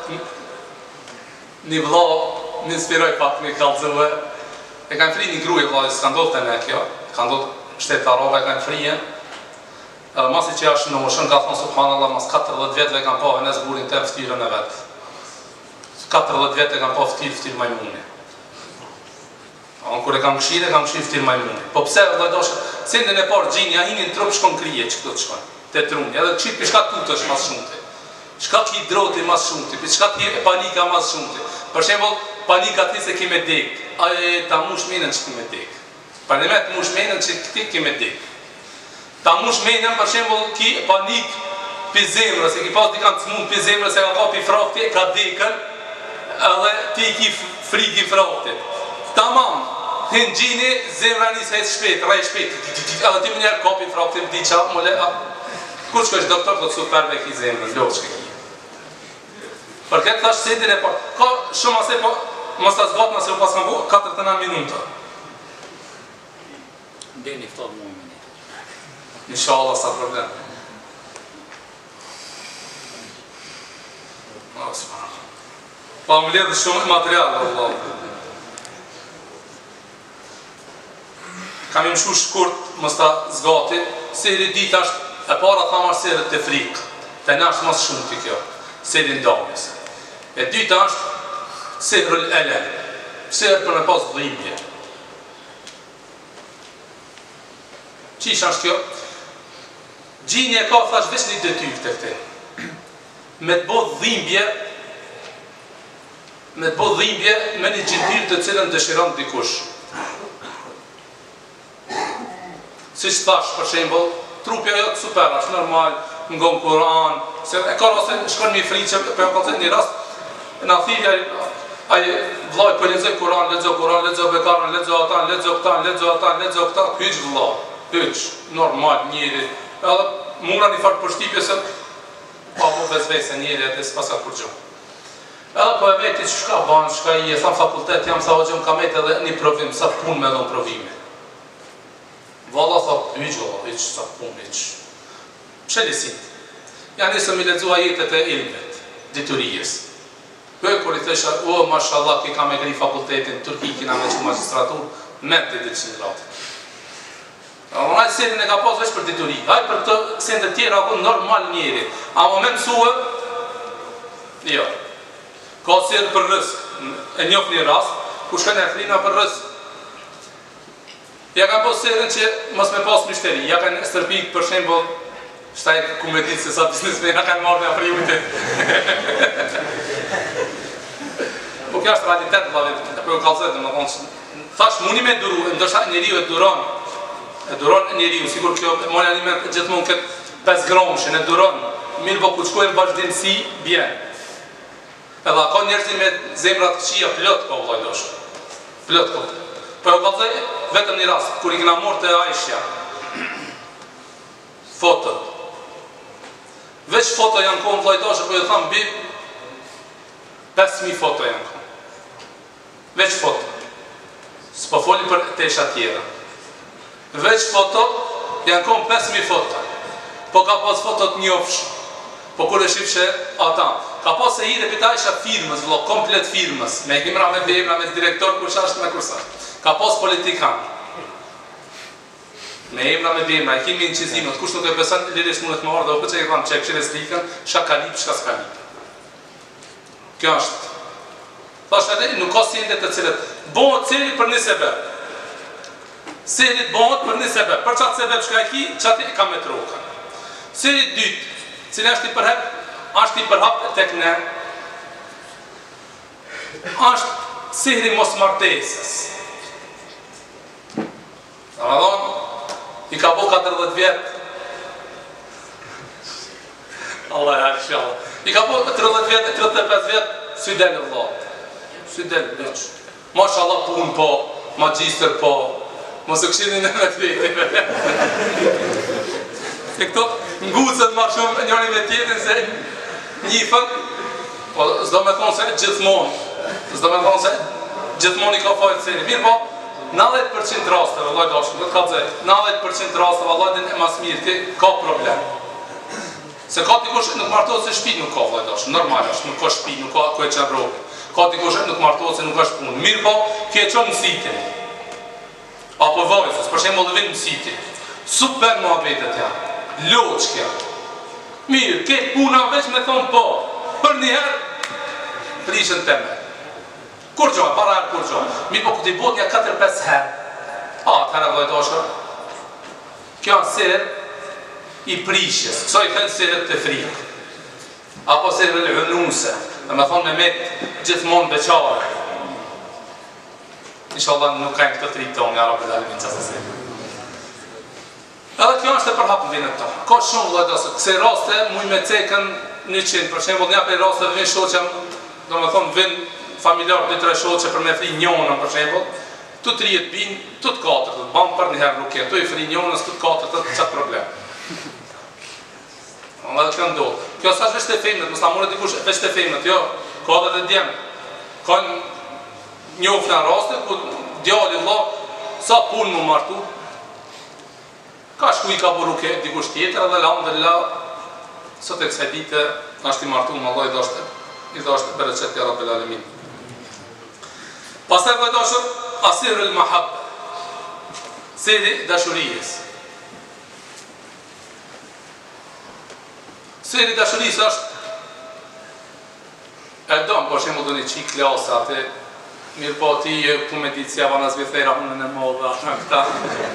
një vla, një inspiroj pak, një kalzëve. E kanë fri një gruje, vla, s'ka ndodhë të me kjo. Ka ndodhë shtetë arove, e kanë frije. Edhe masi që ashtë në moshën, ka thonë subhanallah, mas katërdhjetë vjetëve kanë pa venes burin të ftyrën e vetë. katërdhjetë vjetë e kanë pa ftyrë, ftyrë majmuni. Unë kur e kam këshire, kam këshirë ftyrë majmuni. Po pse, dhe doshë, sendin e parë gjinja, hinin trup shkon krije që këto të shkon. Te trunja, edhe këshirë për shka tutësh mas shumëti. Shka ki droti mas shumëti, për shka ki panika mas shumëti. Për shembull, panika ti se kime dek. Aje, ta mush menën që kime dek. Për në me të mush menën që ti kime dek. Ta mush menën, për shembull, ki panik për zemrës, e ki pas dikan të mund për zemrës, e ka ka për frakti, ka dekën, edhe ti ki friki fraktit. Tamam, hinë gjini, zemra njësë hejtë shpet, rej shpet, edhe ti më njerë kapi fraktit, di qa, mële, kur që është doktor, do të superbe ki zemrën, loqë që ki. Për këtë thash sendin e parë, ka shumë ase po, mos të zgatë nëse u pas më bu, katërtë e nëntë minuta. Deni fëtër mu më një. Inshallah, sa problem. Pa më ledhë shumë material, Allah. Kam i mëshu shkurt, mos të zgati, sehri dit është, e para thamë është sehri të frikë, të në është mas shumë të kjo, sehri ndamjes. E dyta është sehri l'elen, sehri për me pas dhimbje. Qish është kjo? Gjinje ka thash veç një detyrë të këte. Me të bodh dhimbje, me të bodh dhimbje me një gjityrë të cilën dëshiron dikush. Si që thash, për shembull, trupja jo të super, është normal, ngon Kur'an, se e ka raste, shkon një fri që për e kalcet një rast, në thirja, aje vlaj për lezoj Kur'an, lezoj Kur'an, lezoj bekarën, lezoj atan, lezoj këtan, lezoj atan, lezoj këtan, hyq vlaj, hyq, normal, njëri, edhe mura një farë përshtipje se, pa po vezvese njëri, edhe s'pas ka kur gjumë. Edhe po e veti që shka banë, shka i e thamë fakultet, jam sa o gjëmë kamet edhe një provim, sa pun me dhënë provime. Valla thot, hyq valla, hyq, sa pun, hyq. Pse lisit? Ja nisëm i lexua jetet e ilmet, diturijes. Për kur i thesha, o, mashallah, ki ka me gri fakultetin, Turki kina me që magistratur, me të ditë që në gratë. Onaj sendin e ka pas veç për dituri, haj për këtë sendet tjera ako normal njeri. A më me mësue, jo. Ka sirë për rësk, e njof një rast, ku shkën e flina për rësk. Ja kanë pas sirën që mos me pas mështeri, ja kanë stërpik për shembull, shtaj ku me ditë se sa biznesmen, ja kanë marrë me afrimit. Po kja është realitet, për u kalzet, më thonë, thash muni me duru, ndërsa njeriu e duron, e duron njeriu, sigur kjo moni aliment gjithmonë këtë pesë gramshin, e duron, mirë po ku shkojnë vazhdimësi, bjen. Edhe ka njerëzin me zemrat këqia plot, ka vllai dosh. Plot kot. Po e vallë vetëm një rast kur i kena marrë te Aisha. Foto. Veç foto janë kohë vllajtashë, po ju tham bi pesë mijë foto janë kohë. Veç foto. S'po foli për tesha tjera. Veç foto janë kohë pesë mijë foto. Po ka pas fotot njofsh. Po kur e shifshe ata, ka pas e hire pita isha firmës, vlo, komplet firmës, me himra, me bemra, me direktor, kush ashtë me kursa. Ka pas politikan. Me himra, me bemra, e kimi në qizimët, kush nuk e besan, lirisht mundet më ardhe, o për që e kam që e këshire slikën, shka kalip, shka s'kalip. Kjo është. Thash edhe, nuk ka sjendet të cilët, bohët cili për një sebeb. Serit bohët për një sebeb, për qatë sebeb shka e ki, qatë e ka me troka. Serit dytë, cilë është i përhep, është i përhap tek ne, është sihri mos martesës. Ramadan, i ka bo katërdhjetë vjetë. Allah e harë shala. I ka bo tridhjetë vjetë, tridhjetë e pesë vjetë, sy delë vllatë. Sy delë, leqë. Mashallah punë po, magjistër po, mos e këshinin e me të vetëve. E këto ngucët ma shumë njëri me tjetën se njifën, po s'do me thonë se gjithmonë, s'do me thonë se gjithmonë i ka fajtë seni. Mirë po, nëntëdhjetë përqind rasteve, vallaj dashur, do të ka dzej, nëntëdhjetë përqind rasteve, vallaj din e mas mirë, ti ka problem. Se ka dikush nuk martohet se shtëpi nuk ka, vallaj dashur, normal është, nuk ka shtëpi, nuk ka ku e qenë rrobi. Ka dikush nuk martohet se nuk është punë. Mirë po, ki e qonë mësitin. Apo vajzës, për shembull vin mësiti. Super muhabetet janë. Loqkja. Mirë, këtë puna veç me thonë po, për njëherë, prishën teme. Kur gjohë, para herë kur gjohë. Mirë po këtë i bot një katër pesë herë. A, të herë vajtashër. Kjo në serë i prishës, këso i thënë serët të frikë. Apo serë lë hënuse, dhe me thonë me metë gjithmonë beqare. Inshallah nuk kajnë këtë tri tonë, nga rabë dhe alimin qasë serë. Edhe kjo është e përhapë në vinët tonë. Ka shumë vëllajdasë, këse raste muj me cekën një qind, për shembull një për raste vin shoqem, do me thonë vin familjar dy tre shoqe për me fri njonën për shembull, tu trijet bin, tu të katër, të banë për njëherë nuk jenë, tu i fri njonës, tu të katër, të qatë problem. Edhe kjo ndodhë. Kjo s'është veç të femnët, mos ta morë dikush veç të femnët, jo, ka edhe dhe djemë. Ka njoftë në raste, ku djali vëlla, sa punë më martu, ka shku i ka buruke dikush tjetër edhe alhamdulillah sot e kësaj dite është i martu më Allah i dashtë i dashtë bereqet ja Rabbil Alamin. Pastaj vëllai dashur, asirul mahabba, sihri dashurijës. Sihri dashurijës është e dom, për shembull do një qik klasë atë, mirë po ti ku me ditë si avana zvithera punën e modhe atë këta.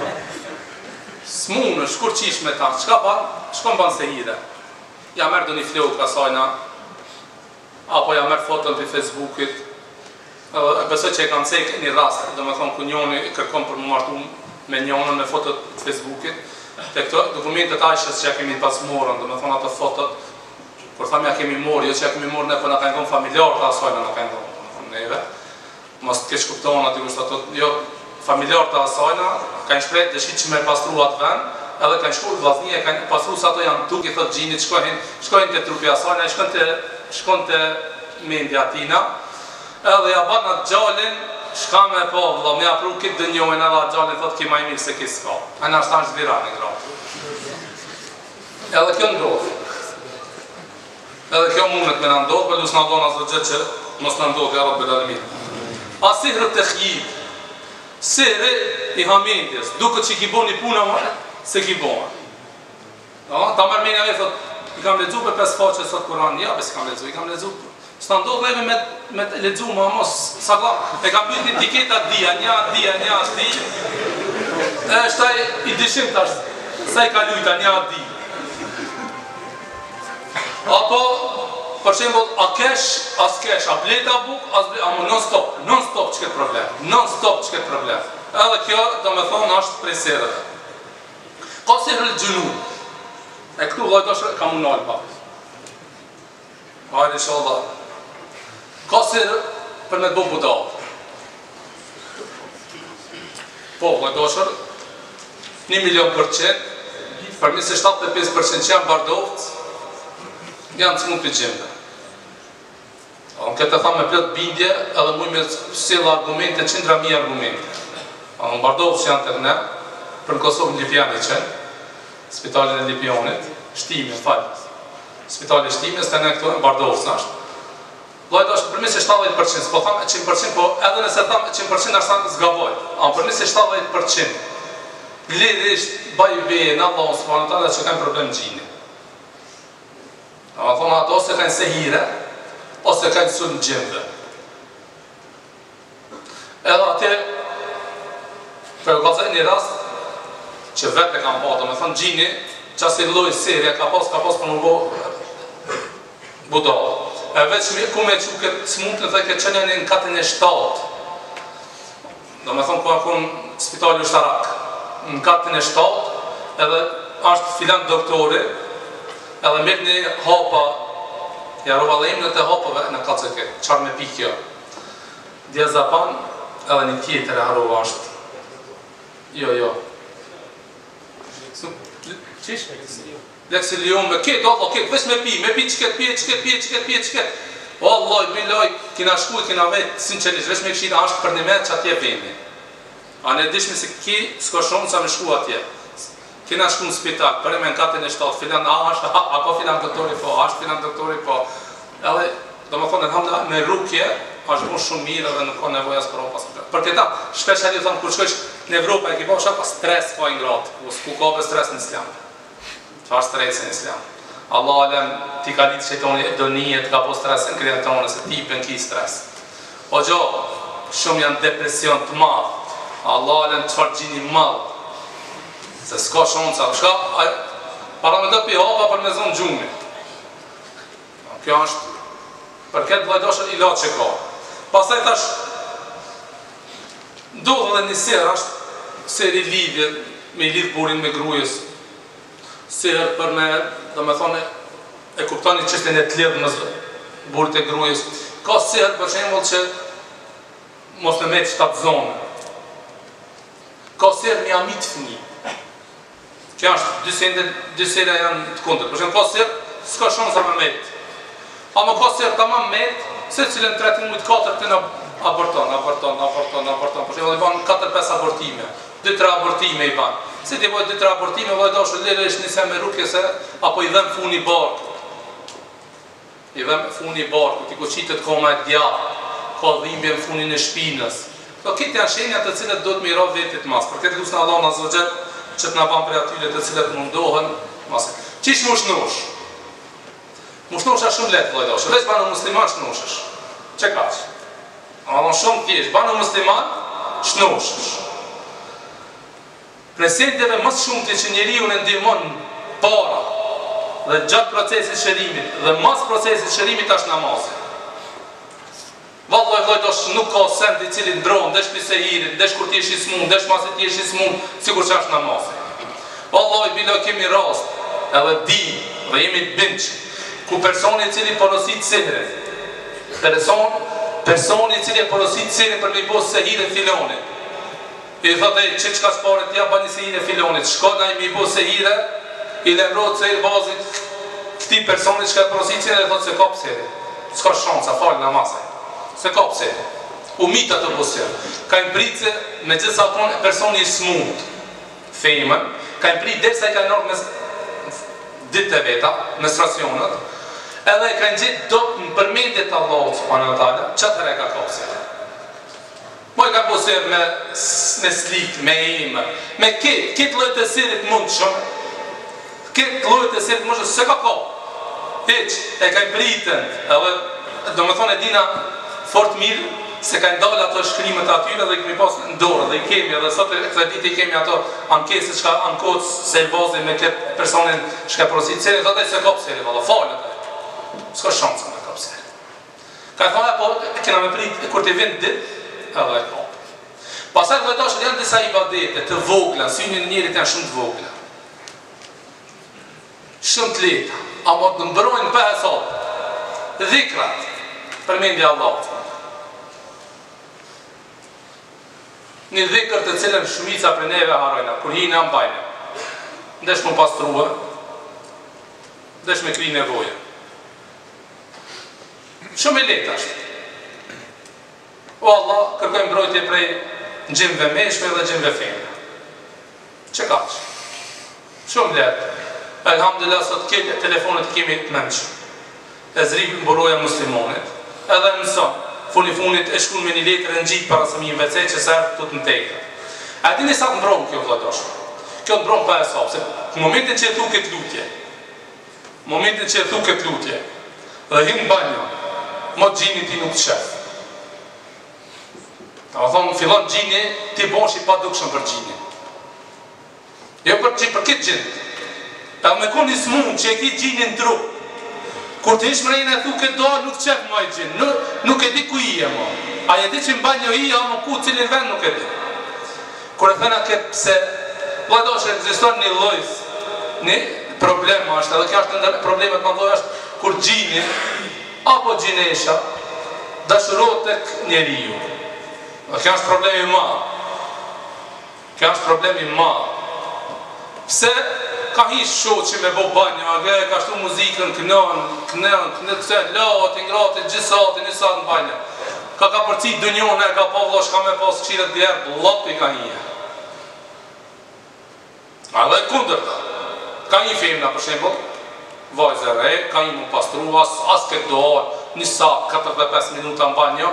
Smunë, shkur qish me ta, qka ban? Shko më ban se hire. Ja merë do një flok asajna, apo ja merë foton për Facebookit, besoj që e kanë cek një rast, do me thonë ku njoni kërkom për më martu me njonën me fotot të Facebookit, dhe këto dokumentet ajshës që ja kemi pas morën, do me thonë ato fotot, kur tham ja kemi morë, jo që ja kemi morë ne, për nga kanë konë familjar të asajna nga kanë konë neve, mos të kesh kuptohen ati kushtë ato, jo, familjar të asajna, kanë shprejt dhe shqit që me pastru atë ven, edhe kanë shku vllaznie, kanë pastru sa ato janë tuk, i thot gjinit, shkojnë, shkojnë të trupi asajna, shkojnë të, shkojnë të mendja tina, edhe ja ban atë gjallin, shka me po, vëlla, me apru këtë dënjojnë edhe atë gjallin, thot ki ma i mirë se ki s'ka. A në ashtë tanë zhvirani, gratë. Edhe kjo ndodhë. Edhe kjo mundet me në ndodhë, për lusë në ndonë asë gjë që mos në ndodhë, ja Rabbil Alamin. A sihrë të khjib, sihri i hamendjes, duke që i ki bo një puna më, se ki bo. Ta mërmenja e thot, i kam ledzu për pes faqe sot Kurani, ja, bes i kam ledzu, i kam ledzu. Së të ndodhë neve me, me ledzu më mos, sa gla, e kam bëjt një tiketa dhja, nja, dhja, nja, dhi, e shtaj i dishim tash, sa i ka lujta, nja, dhi. Apo, për shembull, a kesh, as kesh, a bleta buk, as bleta, a non stop, non stop që këtë problem, non stop që këtë problem. Edhe kjo, do me thonë, është prej serëve. Ka sihrul gjunu, e këtu vllai dashur ka munal pa. Hajde inshallah. Ka sihr për me të bo budal. Po, vëllajdoshër, një milion përqind, përmi se shtatëdhjetë e pesë përqind që janë bardovët, janë të mund për gjimbe. Në këtë e thamë me plët bindje, edhe muj me sila argumente, qindra mi argumente. Në bardovët që janë të ne, për në Kosovë në Lipjani qenë, spitalin e Lipjanit, shtimi, falë, spitalin e shtimi, së të ne këto në bardovët në ashtë. Lojdo është përmi se shtatëdhjetë përqind, s'po thamë e qind përqind, po edhe nëse thamë e qind përqind është thamë zgaboj. A përmi se shtatëdhjetë përqind, lidhisht baj beje në Allah subhanahu wa taala që kanë problem gjini. A thonë ato ose kanë sehire, ose kanë sulm gjimbe. Edhe atë, për gazet një rast, që vetë e kam pa, do me thonë gjini, që asë i loj serja, ka pas, ka pas për në bo budalë. E veç ku me që këtë smutën dhe këtë qenja një në katën e shtatë. Do me thonë ku akon spitali ushtarak. Në katën e shtatë, edhe ashtë filan doktori, edhe mirë një hapa, jarova dhe imë në të hapave në katë zëke, qarë me pikjo. Diazapan, edhe një tjetër e harova ashtë. Jo, jo. Qish? Leksilium me ketë, Allah, ketë, vesh me pi, me pi që ketë pje, që ketë pje, që ketë pje, që ketë. Allah, bilaj, kina shku, kina vetë, sinqerisht, vesh me këshin ashtë për një me që atje veni. A ne dishme se ki, s'ko shumë sa me shku atje. Kina shku në spital, për e me në katën e shtatë, filan, a, ashtë, a, a, ka filan doktori, po, ashtë filan doktori, po. Edhe, do me thonë, në me rukje, ashtë bu shumë mirë dhe nuk ka nevojas për opas. Për këta, shpeshali thonë, kur shkojsh në Evropa, e ki po shaka stres ka i ngratë, ku ka be stres në islam. Qa është stres në islam. Allah alem, ti ka ditë që toni do njët, ka po stres në krejën tonë, se ti për në ki stres. O gjo, shumë janë depresion të madhë. Allah alem qëfar gjini madhë. Se s'ka shumë ca, shka, para me do pi hava për me zonë gjumi. Kjo është, për këtë vlajdoshë ila që ka. Pasaj tash, ndodhë dhe një serë, është seri lidhje, me lidhë burin me grujës. Serë për me, dhe me thone, e kuptoni qështën e të lidhë në burit e grujës. Ka serë për shembull që mos me me të shtatë zonë. Ka serë me amit fëni. Që është, dy serë janë të kundër. Për shembull, ka serë, s'ka shumë sa me metë. A më ka serë ta ma metë, se cilën tretin mujtë katër të në aborton, aborton, aborton, aborton. Për shembull, i banë katër pesë abortime, dy tre abortime i banë. Se ti vojtë dy tre abortime, vojtë ashtë lirë ishtë njëse me rukje se, apo i dhem funi barkë. I dhem funi barkë, ti ku qitët koma e djallë, ka dhimbje në funin e shpinës. Këto kitë janë shenjat të cilët do të mira vetit mas. Për këtë lusë në Allah në zëgjet, që të në banë për atyre të cilët mundohen, masë. Qish më shnush? Më shnush është shumë letë, vojtë ashtë. Veç banë musliman shnushësh. Që ka që? A në shumë tjesh, banë musliman shnushësh. Presenteve mësë shumë të që njeri unë ndihmon para dhe gjatë procesit shërimit dhe mas procesit shërimit është namazin. Vallaj vlojt është nuk ka send i cili ndronë, ndesh pise hirit, ndesh kur ti ishi smun, ndesh masit ti ishi smun, sikur që është namazin. Vallaj bilo kemi rast edhe di dhe jemi të bindq, ku personi i cili porosit sihre, person, personi i cili porosit sihre për mi bos se hirin filonit. I thotë e që qka s'pare t'ja ba një sehire filonit, shko na i mi bo sehire, i lemrot se i bazit këti personit që ka porositin dhe thotë se ka pëseri. S'ka shansa, falë në masaj. Se ka pëseri. U mita të poseri. Ka impritë me gjithë sa tonë personi i smut, fejmen, ka impritë dhe se i ka nërë mes ditë të veta, menstruacionet, edhe ka në gjithë do të në përmendit Allah, subhanahu wa taala, qëtër e ka ka pëseri. Moj ka posër me, me slik, me imë, me këtë, këtë lojtë e sirit mund shumë, këtë lojtë e sirit mund shumë, se ka ka, heq, e ka i britën, edhe, do me thonë e dina fort mirë, se ka ndalë ato shkrimet atyre dhe i kemi pas në dorë, dhe i kemi, edhe sot e këtë dit i kemi ato ankesë që ka ankocë se i bazi me këtë personin që ka porosit seri, dhe dhe se ka pëseri, valla, falë dhe, s'ka shansë me ka pëseri. Ka e thonë, po, kena me pritë, kur t'i vind dit, edhe e ka. Pasaj dhe dashët janë disa ibadete të vogla, synin e njerit janë shumë të vogla. Shumë të leta, ama të nëmbrojnë për hesabë, dhikrat, përmendja Allah. një dhikër të cilën shumica për neve harojna, kur hi në mbajnë. Ndesh më pastruhe, ndesh me kri nevoje. Shumë e letë është. O Allah, kërkojmë mbrojtje prej në gjimve meshme dhe gjimve femre. Që ka që? Shumë letë. Elhamdulillah, sot kemi telefonet kemi të menqë. E zripë mboroja muslimonit. Edhe mëson, funi funit e shkun me një letër e në gjitë para së mi në vece që sërë të të në tejtë. A dini sa të mbronë kjo vëlladoshë? Kjo të mbronë pa e sapë, se në momentin që e thu këtë lutje, në momentin që e thu këtë lutje, dhe hinë banjo, mo gjini ti nuk të shefë. Ta më thonë, fillon gjini, ti bosh i pa dukshëm për gjini. Jo për, që, për këtë gjindë. Ta me koni smunë që e ki gjini në trupë, kur të ishë mrejnë e thu këtë dorë, nuk qefë ma i gjinë, nuk, nuk e di ku i e mo. A e di që mba një i, a më ku cilin vend nuk e di. Kur e thena këtë pse, vlado që egziston një lojës, një problema është, edhe kja është në problemet më dojë është, kur gjini, apo gjinesha, dashurot të kë njeri ju. Dhe kja është problemi ma. Kja është problemi ma. Pse, ka hish shoqi me bo banjo, agre, ka shtu muzikën, kënën, kënën, kënën, kënën, laot, ingratë, gjisat, njësat në banjo. Ka ka përcit dënjone, ka po vlosh, ka me pas këshirët djerë, lop i ka hije. A dhe kunder ta. Ka një femna, për shembol, vajzë re, ka një më pastru, as, as këtë doar, një satë, katërdhjetë e pesë minuta në banjo.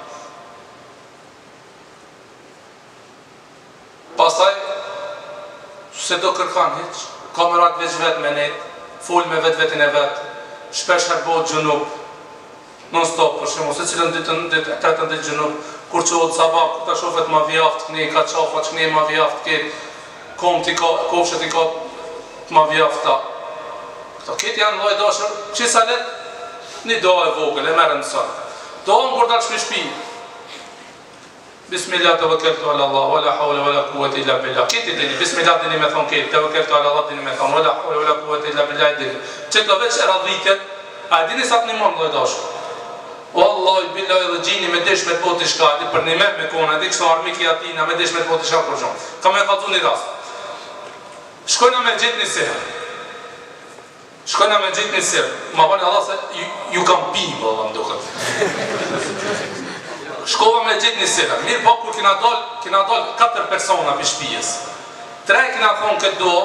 Pasaj, se do kërkan heq, kamerat veç vetë me netë, full me vetë vetin e vetë, shpesh herbohet gjunup, non stop, për shumë, se cilën ditën, ditë, tretën ditë gjunup, kur që odë sabak, kur ta shofet ma vjaft, këne i ka qafa, që këne i ma vjaft, këtë, kom t'i ka, kofshet i ka ma vjafta. Këto këtë janë loj dashër, që sa letë, një do e vogël, e merë nësën. Do në kur dalë shpi shpi, Bismillah të vëkërtu ala Allah, wala hawla wala quwwata illa billah. Këti dini, Bismillah dini me thonë këtë, të vëkërtu ala Allah dini me thonë, wala hawla wala quwwata illa billah dini. Që të veç e radhitjet, a dini sa të një mënë lojdashë. O Allah, billah dhe gjini me desh me të boti shkajti, për një me me kona, di kështë armiki atina, me desh me të boti shkajti për shumë. Ka me kalzu një rast. Shkojna me gjithë një sirë. Shkojna me gjithë një sirë. Ma bani Allah se ju, ju kam pinë, bo Allah më duket. Shkova me gjithë një sirë. Mirë po kur kina dollë, kina dollë katër persona për shpijës. Tre kina thonë këtë do,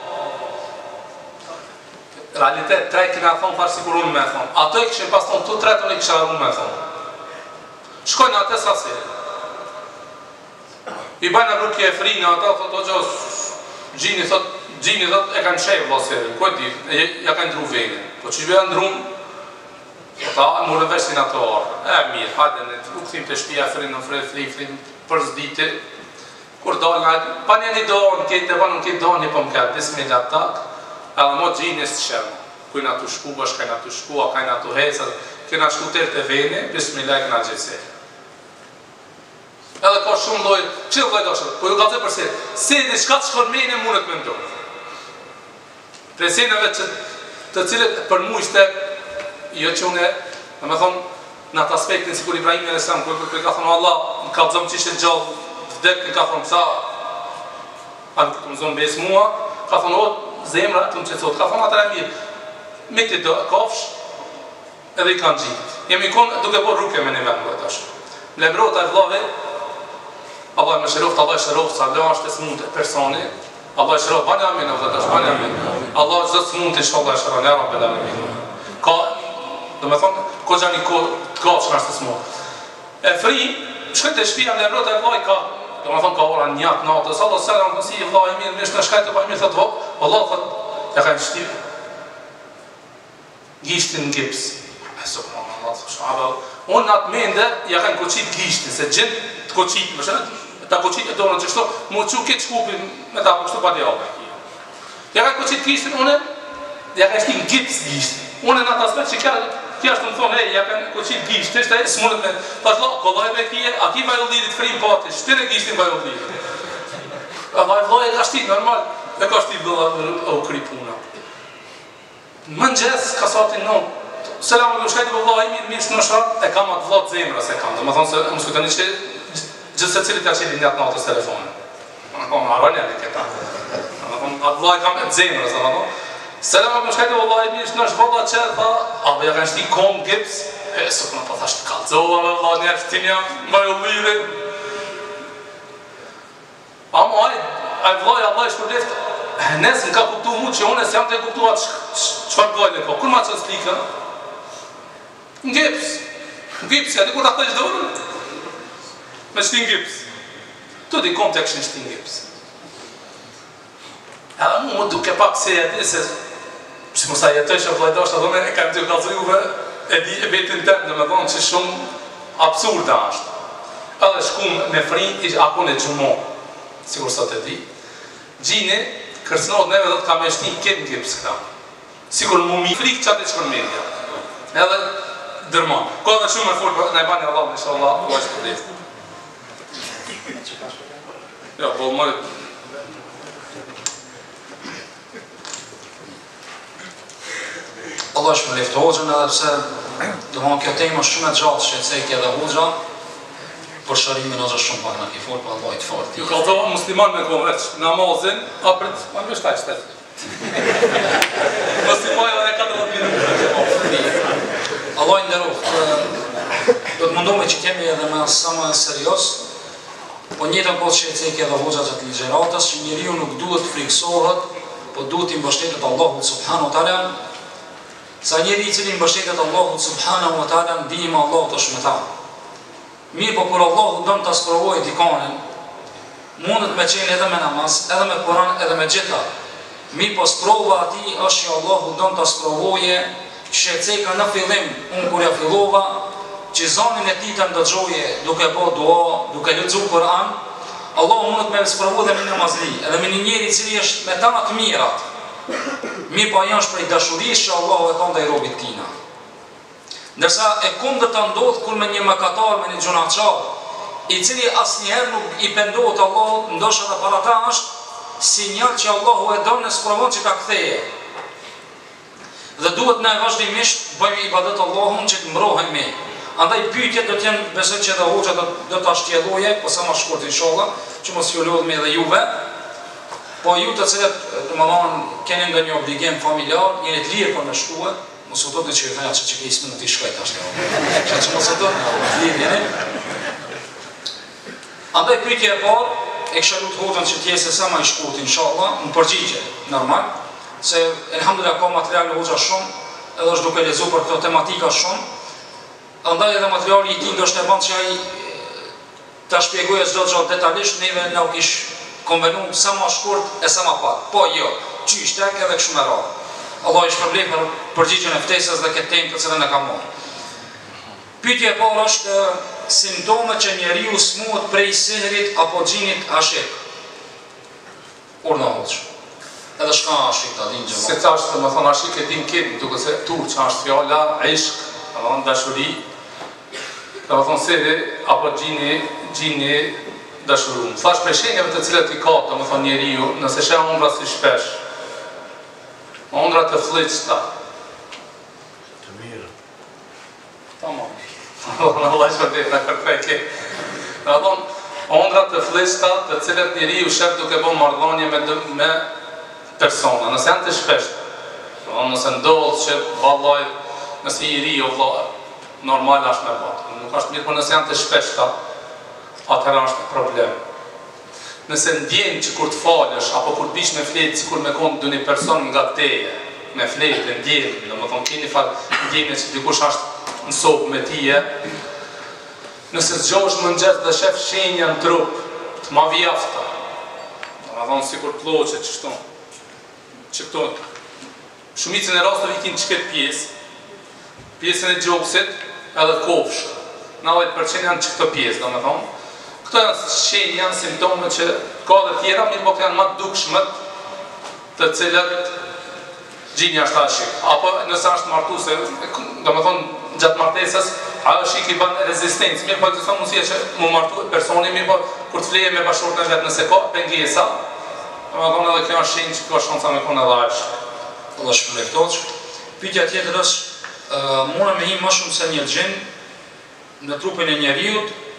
realitet, tre kina thonë farë sigur unë me thonë. Ato i këshin pas thonë, tu tre të në i kësha unë me thonë. Shkojnë atë sa sirë. I bajnë rukje e frinë, ata thotë, o gjos, gjini thotë, gjini thotë, e kanë shejë vla sirë, kojtë di, ja kanë ndru vejnë. Po që shbe e ndrumë, ta, më rëveshin ato arë. E, mirë, hajde, në të këthim të shpia frinë, në frejë, fri, fri, për zditi. Kur dalë, pa një një donë, kejtë e banë në kejtë donë, një për më këtë, bismillah tak, edhe mo gjinës të shërë. Kujna të shku, bash kajna të shku, a kajna të hecë, kena shku tërë të veni, bismillah këna gjithëse. Edhe ka shumë lojë, qëllë lojë dashër, po ju ka të përse, se dhe shka të shkon mene mundet me ndonë. Preseneve që të cilët për mu ishte, jo që une, dhe me thonë, në atë aspektin, si kur Ibrahimi e Lesam, kërë ka thonë Allah, në ka të zëmë që ishte gjallë, vdek, në ka thonë, sa, a në këtë më zonë besë mua, ka thonë, o, zemra, të më që thotë, ka thonë atër e mirë, me të do, kafsh, edhe i kanë gjitë. Jemi konë duke por rruke me një venë, dhe tash. Në lebrota e vlove, Allah me shëroft, Allah e shëroft, sa dhe ashtë e së mund të personi, Allah e shëroft, banja amin, dhe tash, banja amin. Allah e zëtë së mund të ishë, Allah e shëroft, ja rabbe amin. Ka, dhe me thonë, ko gjani ko të kafsh në ashtë e së mund. E fri, shkët e shpia në lebrota e vloj, ka, dhe me thonë, ka ora njëtë natës, Allah së selam, nësi i vloj, mirë, mishë në shkajtë, pa mirë, thëtë vok, Allah thëtë, e ka në shtivë, gishtin në gips. Unë në atë mende, ja ka në koqit gishtin, se gjendë të koqit, më shënë, ta koqit e donën që shto, mu që këtë shkupin me ta për kështu pa djave. Ja ka në koqit gishtin, unë, ja ka në shtin gips gishtin. Unë në atë aspekt që kja, kja është të më thonë, ja ka në koqit gishtin, ishte e së mundet me, ta shlo, kollaj me kje, a ki vajullirit frim pati, shtire gishtin vajullirit. A vajullohet e ka shtin, normal, e ka shtin dhe u kri puna. Më në gjesë, ka satin në, selam në shkajti për vla i mirë mirë shë në shrat, e kam atë vlatë zemra se kam, dhe më thonë se më skutani që gjithë se cilit ja qeli njëtë natës telefonin. Po më arroni ali këta. Atë vllai kam e zemrës, apo. Selam më shkajtë vllai mi është në shkolla që tha, a do ja kanë shti kom gips? E sot më po thash të kallzova me vllai një ftinja, më u lidhi. Amo ai, ai vllai Allah i shpëleft. Nesën ka kuptuar mu që unë s'jam të kuptuar çfarë gojë po. Kur ma çon slikën? Gips. Gips, ja di kur ta thësh dorën? Me shtin gips. Tu di kom të këshin shtin gips. Edhe mu më duke pak se e di se që mësa jetoj që vlajdosh të dhune e kam të kalzriuve e di e vetin tem dhe me thonë që shumë absurda është. Edhe shkum me frin ish akun e gjumo, sigur sot e di. Gjini kërcënot neve dhe të ka me shtin ketë në gips këta. Sigur mu mi frikë që atë i shkër media. Edhe dërmon. Ko dhe shumë e full në e bani Allah, në isha Allah, u është të ja, po më... Allah është më leftë hoxën edhe pse do më kjo temë është shumë e gjatë që e cekje dhe hoxha për shërimin është shumë pak në ki folë, për Allah i të fartë. Ju ka të musliman me konveç, namazin, apret, ma në shtaj qëtet. Muslimaj dhe e katërdhjetë minutë. Allah i nderoft, do të mundohme që kemi edhe me sa më serios, po njëtën po të që e cekje dhe hoxha të ligjeratës, që njeriu nuk duhet të friksohet, po duhet i mbështetet Allahut subhanahu wa taala. Sa njeri i cili mbështetet Allahut subhanahu wa taala, ndihma e Allahut është me ta. Mirë, po kur Allahu don ta sprovojë dikonin, mundet me qenë edhe me namaz, edhe me Kur'an, edhe me gjitha. Mirë, po sprova ati është që Allahu don ta sprovojë, që e ceka në fillim, unë kur ja fillova, që zonin e tij të ndëgjoje duke bo dua, duke lexu Kur'an, Allahu mundet me sprovu dhe me namazli, edhe me një njeri i cili është me ta të mirat. Mi pa janë shprej dashurisë që Allahu e ka ndaj robit tina. Ndërsa e kundër të ndodhë kur me një mëkatar, me një gjunaqar, i cili asnjëherë nuk i pendohet Allahu, ndoshta edhe para ta është sinjal që Allahu e don në sprovon që ta ktheje. Dhe duhet ne vazhdimisht bëjmë ibadet Allahun që të mbrohemi. Andaj pyetjet do të jenë, besoj që edhe hoxha do, do ta shtjelloje, po sa më shkurt inshallah, që mos ju lodhemi edhe juve. Po ju të cilët, domethënë, keni ndonjë obligim familjar, jeni të lirë për me shkuë, mos u thotë që ju thënë që ke ismë në të shkoj tash. Që që mos e do, të lirë jeni. Andaj pyetja e parë, e kisha lutur hoxhën që të jese sa më i shkurt inshallah, në përgjigje normal, se elhamdulillah ka material në hoxha shumë, edhe është duke lexuar për këto tematika shumë. Andaj edhe materiali i tij ndoshta e bën që ai ta shpjegojë çdo gjë detajisht, neve na u kish konvenu sa më shkurt e sa më pak. Po jo, çish tek edhe kështu me radhë. Allah i shpërblet për përgjigjen e ftesës dhe këtë temë të cilën e ka marrë. Pyetja e parë është simptomet që njeriu smuhet prej sihrit apo xhinit ashik. Urna hoç. Edhe shka ashik ta dinë gjë. Se tash të më thonë ashik e din këtë, duke se turq është fjala ishq, apo dashuri. Do të thonë sihri apo xhini, xhini dashurum. Thash për shenjave të cilat i ka, do të thonë njeriu, nëse sheh ëndra si shpesh. Ëndra të fllëçta. Të mirë. Tamam. Allah i shpërblet na kërkoj. Do të thonë ëndra të fllëçta të cilat njeriu shef duke bën marrëdhënie me me persona, nëse janë të shpeshta. Do të thonë nëse ndodh që vallaj nëse i ri o vllai normal është me pat. Nuk është mirë, por nëse janë të shpeshta, atëherë është problem. Nëse ndjen që kur të falësh apo kur bish me fletë sikur me kon doni person nga teje, me fletë ndjen, domethënë keni fal ndjenje që dikush është në sopë me tije. Nëse zgjohesh mëngjes dhe shef shenja në trup, të ma vjafta. Domethënë sikur pllocë çështo. Që këto shumicën e rasteve i kinë çket pjesë. Pjesën e gjoksit edhe kofshë. nëntëdhjetë përqind janë që këto pjesë, do me thonë. Këto janë shenjë, janë simptome që ka dhe tjera, mirë po të janë më të dukshmet të cilët gjinja është ashik. Apo nëse është martuse, do me thonë, gjatë martesës, ajo shik i ban rezistencë. Mirë po ekziston mundësia që mu martu personi, mirë po kur të fleje me bashkërtën e vetë nëse ka pengesa, do me thonë edhe kjo është shenjë që ka shansa me kone edhe ashik. Allah shpëleftoq. Pyetja tjetër është, Uh, mune me hi më shumë se një gjin në trupin e njeriut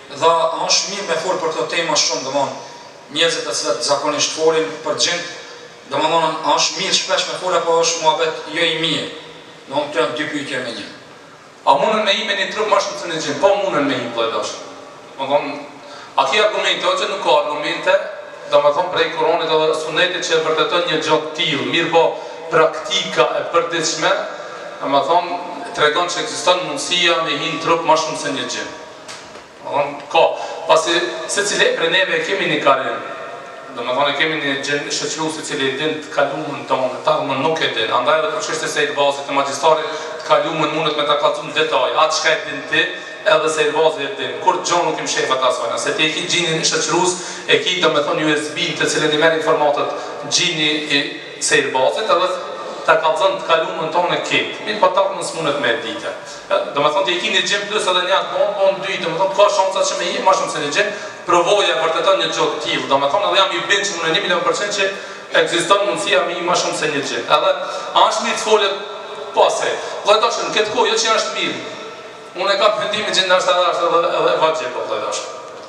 Dhe është mirë me folë për këto tema shumë, domthonë, njerëzit të cilët zakonisht folin për gjend, domthonë është mirë shpesh me folë, apo është muhabet jo i mirë. Domthonë këto janë dy pyetje me një. A mundën me ime një trup ma shumë se në gjend? Po mundën me ime vllajdash. Domthonë, aki argumente, ose nuk ka argumente, domethënë prej Kuranit edhe Sunetit që e vërteton një gjë të tillë, mirë po praktika e përditshme, domethënë tregon se ekziston mundësia me hinë trup më shumë se një gjë. Domethënë ka, pasi secili prej neve kemi një karim. Domethënë kemi një gjë shoqërues i cili din të kalumën tonë, tallmën nuk e din. Andaj edhe për çështje se i bazë të magjistarit të kalumën mundet me ta kallëzon detaj, atë çka e din ti, edhe se i bazë e din. Kur gjon nuk im shef ata asaj, se ti e ki gjinin e shoqërues, e ki domethënë U S B të cilën i merr informatat gjini i se i bazët edhe ta kallëzon të kalumën tonë këtë. Mirë po tak mos mundet me ditë. Domethënë ti e ki një gjë plus edhe një atë bon, bon dy, domethënë ka shansa që me i më shumë se një gjë, provoja vërteton një gjë të tillë. Domethënë edhe jam i bindur që në një milion përcent që ekziston mundësia me i më shumë se një gjë. Edhe a është mirë të folet po se. Vllajdash, në këtë kohë jo që është mirë. Unë e kam mendimin që ndoshta është edhe edhe vajzë po vllajdash.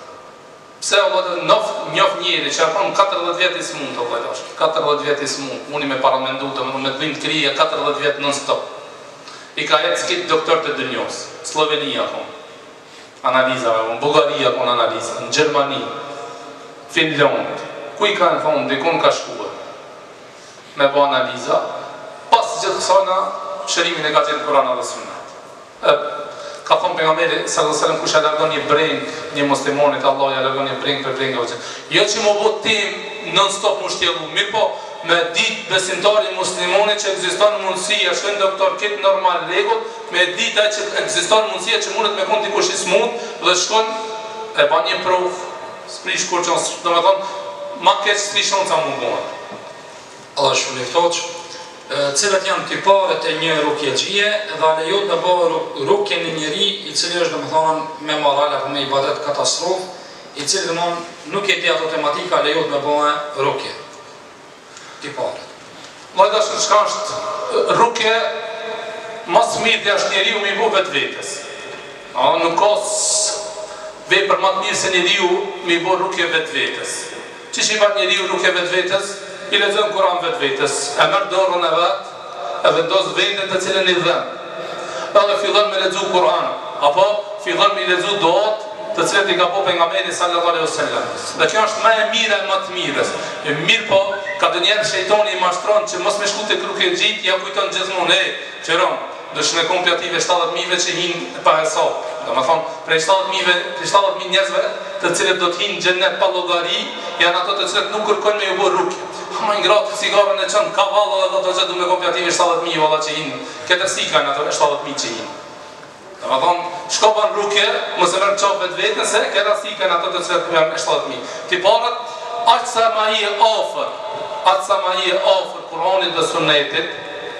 Pse vllajdash njof njof njëri që akon katërdhjetë vjet i smund to vllajdash. katërdhjetë vjet i smund. Unë më paramendu domethënë me dhimbje krije katërdhjetë vjet non stop. I ka jetë skit doktor të dënjos. Slovenia kon. Analiza, në Bullgari kon analiza, në Gjermani, Finland. Ku i kanë thonë dikon ka shkuar. Me bë analiza, pas gjithë kësajna shërimin e ka gjithë Kurana dhe Sunet. Ka thonë pejgamberi sallallahu alajhi wasallam kush e largon një breng një muslimonit, Allah ja largon një breng për brengave. Jo që më bë tim non stop më shtjellu, mirë po me ditë besimtari muslimonit që ekziston mundësia, shkon doktor këtë normal rregull, me ditë që ekziston mundësia që mundet me kon dikush i smut dhe shkon e bën një provë, sprish kur çon, domethënë ma keq sprishon sa mungon. Allah shumë leftoç. Cilat janë tiparet e një rukjegjie dhe lejot me bërë rukje një njëri i cili është domethënë me moral apo me ibadet katastrofë, i cili domethënë nuk e di ato tematika lejot me bërë rukje. Tiparet. Vllajdash, çka është rukje mas mirë është njeriu me bu vetë vetës. A nuk ka vepër më të mirë se njeriu me bu rukje vetë vetës. Çish i bën njeriu rukje vetë vetës? I lexon Kur'an vetë vetës, e merr dorën e vet, e vendos vendin të cilën i dhan. Edhe fillon me lexu Kur'an, apo fillon me lexu duat të cilat i ka bëu pejgamberi sallallahu alaihi wasallam. Dhe kjo është më e mira e më të mirës. E mirë po, ka të njerë shejtoni i mashtron që mos me shku të rukjegjit, ja kujton gjithmonë, e, qëron, do shme komplative shtatëdhjetë mijë që hinë pa hesab. Do më thonë, prej shtatëdhjetë mijë njerëzve të cilët do të hinë xhennet pa llogari, janë ato të cilët nuk kërkojnë me ju bërë rukje. Ma i ngratë cigarën e qënë kavallo dhe do të gjithë du me komplative shtatëdhjetë mijë valla që hinë, këtër si kanë ato shtatëdhjetë mijë që hinë. Do më thonë, shko ban rukje, mos e mërë qafë vetë vetën se këtër si kanë ato të cilët janë shtatëdhjetë mijë. Ti parët, aqë sa ma i e ofër, aqë sa ma i e ofër Kuranit dhe Sunetit,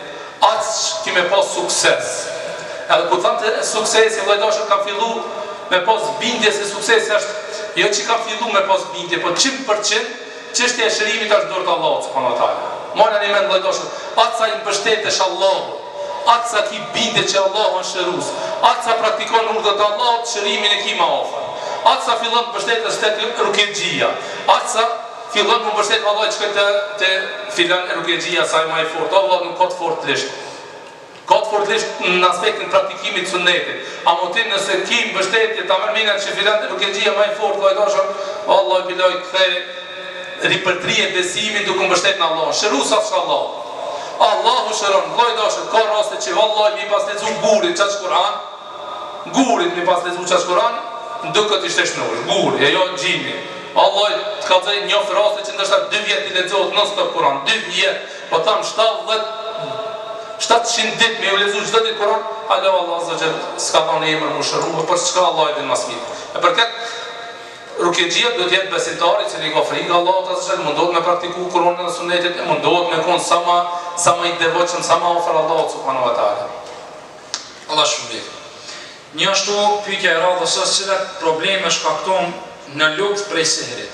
aqë kime pas sukses. Edhe ku thamë të suksesi, vllajdashët kam fillu me pas bindje se suksesi është, jo që kam fillu me pas bindje, po qind përqind, çështja e shërimit është dorë të Allahut subhanahu wa taala. Mora një mend vllajdashët, atë sa i mbështetesh Allahut, atë sa ki bindje që Allahu është shërues, atë sa praktikon urdhët e Allahut, shërimin e ki më afër. Atë sa fillon të mbështetesh tek rukjegjia, atë sa fillon të mbështet Allahu që të të filan rukjegjia sa më e fortë, Allah nuk ka të fortëlisht. Ka të fortëlisht në aspektin praktikimit të sunetit. A mo ti nëse ki mbështetje ta merr minat që filan rukjegjia më e fortë vllajdashët, vallahi biloj kthej ripërtrije besimin duke mbështetur në Allah. Shëruesa është Allah. Allahu shëron. Vllajdashët, ka raste që vallahi mi pas lexu gurit çash Kur'an, gurit mi pas lexu çash Kur'an, duket ishte shnur, guri, e jo xhimi. Allah të ka thënë një raste që ndoshta dy vjet i lexohet non stop Kur'an, dy vjet, po tham shtatëdhjetë shtatëqind ditë me u lexu çdo ditë Kur'an, alo Allah azza xal s'ka dhënë emër më shëruar, por çka Allah i din më së miri. E përkat rukjegjia do të jetë besimtari i cili ka frikë Allahut azza xal, mundohet me praktiku Kur'anin dhe Sunetin, mundohet me kon sa më sa më i devotshëm, sa më afër Allahut subhanahu wa taala. Allah shpërblet. Një ashtu pyetja e radhës është cilat probleme shkakton në lukt prej sihrit.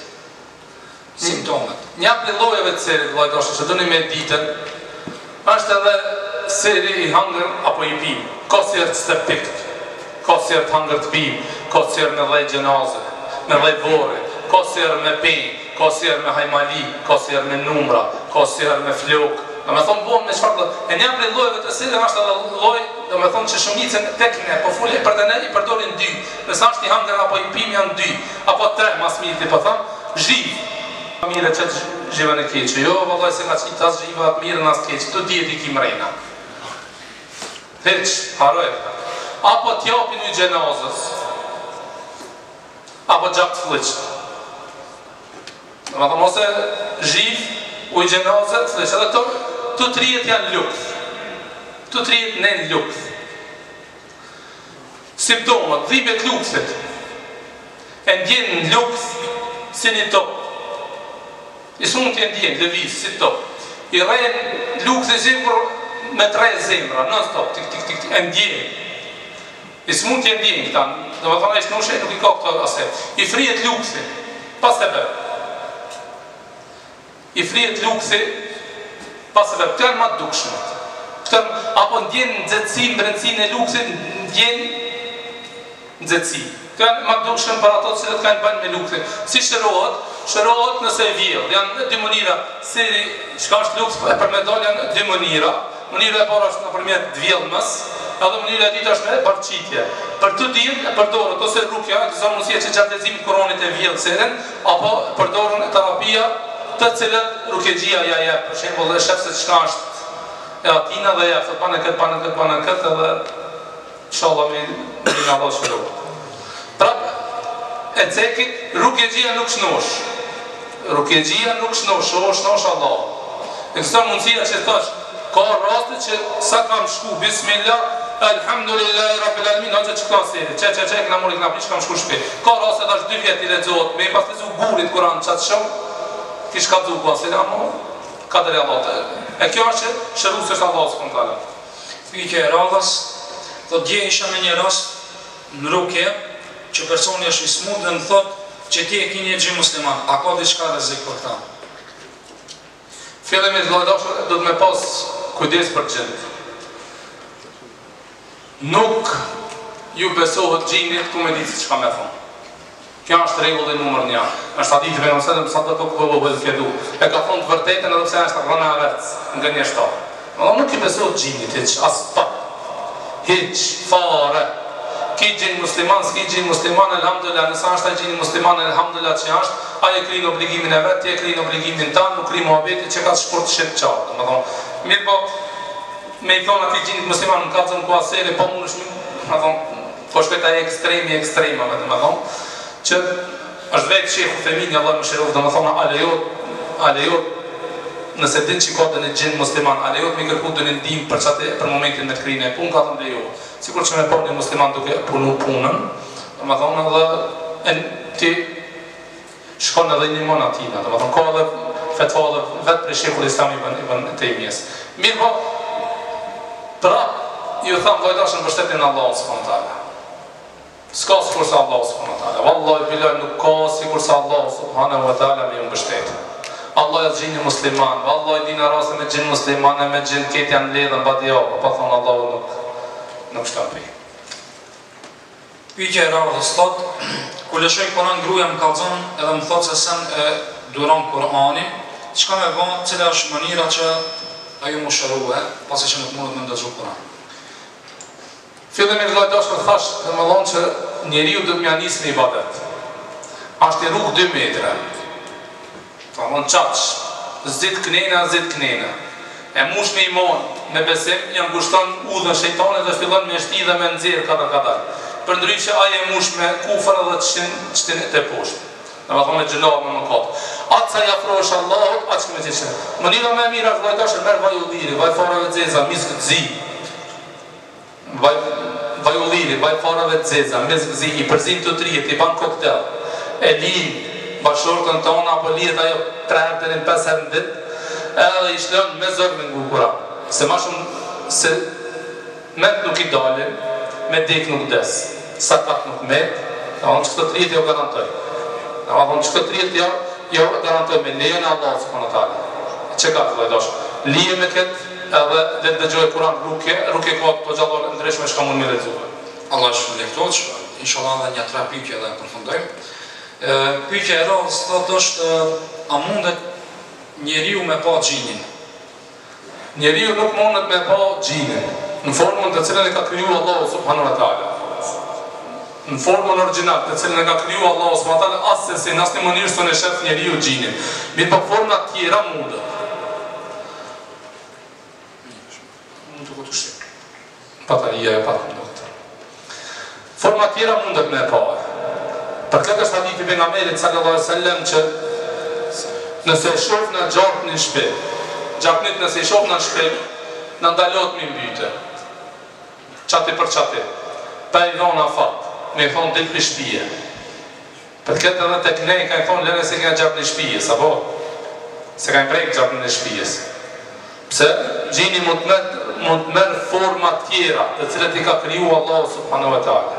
Simptomet. Një prej llojeve të sihrit, vllajdashë, që doni me ditën, është edhe sihri i hangër apo i pim. Ka sihr steptik. Ka ka sirë të hangër të pim, ka sirë me dhej gjenazë, me dhej vore, ka sirë me pen, ka sirë me hajmali, ka sirë me numra, ka sirë me flok. Dhe me thonë bomë me qfarë, e një prej lojëve të sirë është edhe loj, dhe me thonë që shumicën tek ne, po fulle për të ne i përdorin dy, nësë është i hangër apo i pim janë dy, apo tre, mas mirë ti po thonë, zhivë. Mire që të zhivën e keqë, jo, vëllaj se nga qitë asë zhivë atë mirë në asë keqë, të djeti ki mrejna. Heq, haroj. Apo t'japin u i gjenazës, apo gjak të fliqët. Dhe me thonë ose zhivë, u i gjenazë, të fliqët. Edhe këto, të trijet janë lukth. Të trijet në lukth. Simptomat, dhibet lukthit. E ndjenë në lukth si një topë. I së mund të ndjenë, lëvisë, si topë. I rejnë lukthit zimër me tre zemra, non stop, tik, tik, tik, tik, e ndjenë. I së mund të ndjenë këta, dhe me thonë e ishtë nushe, nuk i ka këto aset. I frijet lukthit, pas të bërë. I frijet lukthit, pas të bërë. Këtë janë ma të dukshmet. Këtë, apo ndjenë në dzëtësi, në brendësin e lukthit, ndjenë në dzëtësi. Këtë janë ma të dukshmet për ato cilët ka në bënë me lukthit. Si shërohet, shërohet nëse e vjellë. Janë dy mënira, si shka është lukth e për medal janë dy mënira. Mënira e parë është në përmjet dvjellëmës, edhe mënira e ditë është me barqitje. Për të dirë e përdorët ose rukja, kësa mundësia që gjatë lezimit koronit e vjellë seren, apo përdorën terapia të cilët rukjegjia ja je, për shembull dhe shef se qka është e atina dhe ja, thët panë këtë, panë këtë, panë këtë, edhe inshallah me një Allah shkëru. Prap, e cekit, rukjegjia nuk shnosh. Rukjegjia nuk shnosh, shoh shnosh Allah. E kësa mundësia që të është, ka raste që sa kam shku, bismillah, alhamdulillahi rabbil alamin, hoxha që këta seri, që që që e këna mori këna prish, kam shku shpi. Ka raste dhe është dy vjeti lexohet, me i pas lezu gurit kuran qatë shumë, kish ka dhu këta seri, amo, ka dërë Allah të. E kjo është që shërus është Allah së kontale. Pyetja e radhës, do dje isha me një rast në rukje, që personi është i smut dhe më thot që ti e ki një gjimë musliman, a ka diçka rrezik për këta? Fillim i zlojdoshë do të me pas kujdes për gjendë. Nuk ju besohet gjinit ku me ditë si që ka me thonë. Kjo është regulli numër një. është hadith me nësëllëm sa të të këpëllë vëllë fjedu. E ka thonë të vërtetën edhe pse është rëna e vërtës nga një shtarë. Nuk i besohet gjinit, hiq, as pa. Hiq, fare. Ki gjinë musliman, s'ki gjinë musliman, elhamdulillah, nësa është a gjinë musliman, elhamdulillah që është, a e krinë obligimin e vetë, ti e krinë obligimin tanë, nuk krinë muhabeti që ka të shkurt shqip qatë. Më thonë, mirë po, me i thonë ati gjinë musliman, në ka të zënë ku asere, po mund është, më thonë, po shpeta e ekstremi, ekstrema, më thonë, që është vetë shekhu femini, Allah më shiruf, dhe më thonë, alejot, alejot, nëse din që ka të një gjinë musliman, alejot mi kërku të një ndim për qatë, për momentin me të krinë e punë, ka të mblejot. Sikur që me po një musliman duke punu punën, dhe më thonë edhe ti shkon edhe një mon atina, dhe më thonë ka edhe fetva edhe vetë për shekull islami i bën të imjes. Mirë po, pra, ju thamë vajdashën bështetin Allah subhanahu wa taala. S'ka sikur sa Allah subhanahu wa taala. Wallahi bilal nuk ka sikur sa Allah subhanahu wa taala me ju mbështetë. Allah e gjinë musliman, wallahi dina rase me gjinë musliman e me gjinë ketë janë ledhen badia, pa thonë Allah nuk nuk shtë apri. Pyetja e radhës thot, ku lëshoj Kur'an gruaja më kallzon edhe më thot se sen e duron Kur'anin, çka me bë, cila është mënyra që ajo më shërue, pasi që nuk mundet me ndëgju Kur'an. Fillim i vëllajdosh më thash dhe më thonë që njeriu do të mja nisë në ibadet. Ashtë i rrugë dy metre. Ta thonë qaqë, zit knena, zit knena. E mush me iman, me besim, janë gushton udhën shejtanit dhe fillon me shti dhe me nëzirë kada kada. Për ndryq që aje mush me kufër edhe qëtin të poshtë. Dhe me thonë e gjëllohë me më katë. Atë sa jafrosh Allahot, atë që me qëtë qëtë. Mënira me mira vëllajdosh e merë vaj u dhiri, vaj farave të zeza, miskë të zi. Vaj, vaj u dhiri, vaj farave të zeza, miskë të zi, i përzim të trijet, i ban koktel. E linë, bashortën tonë, apo lijet ajo tre herë të një pesë herë në ditë, edhe i shlën me zërë me ngu Kur'an. Se ma shumë, se met nuk i dalin, me dek nuk des, sakat nuk met, dhe ma thonë që këtë trijet jo garantoj. Dhe ma thonë që këtë trijet jo, jo garantoj me lejën e Allah subhanahu wa taala. Që ka të vajdosh? Lije me këtë edhe dhe të dëgjoj Kur'an rukje, rukje ka të gjallore ndreshme shka mund me lezuve. Allah shpëleftoq, inshallah edhe një tre pyetje dhe përfundojmë. Pyetja e radhës thotë është a mundet njeriu me pa xhinin? Njeriu nuk mundet me pa xhinin në formën të cilën e ka krijuar Allahu subhanahu wa taala. Në formën origjinal të cilën e ka krijuar Allahu subhanahu wa taala, as se në asnjë mënyrë s'e shef njeriu xhinin. Me pa forma të tjera mundet. Mund të kutush. Patalia e patë doktor. Forma të tjera mundet me pa. Për këtë është hadithi pejgamberit sallallahu alaihi wasallam që nëse e shoh në gjakun në shtëpi, gjaknit nëse e shoh në shtëpi, na ndalohet me mbytë. Çati për çati. Pa i dhënë afat, me thon del për shtëpi. Për këtë edhe tek ne kanë thonë lëre se kanë gjak në shtëpi, apo se kanë prek gjakun në shtëpi. Pse gjini mund të merr mund të merr forma të tjera, të cilat i ka krijuar Allahu subhanahu wa taala.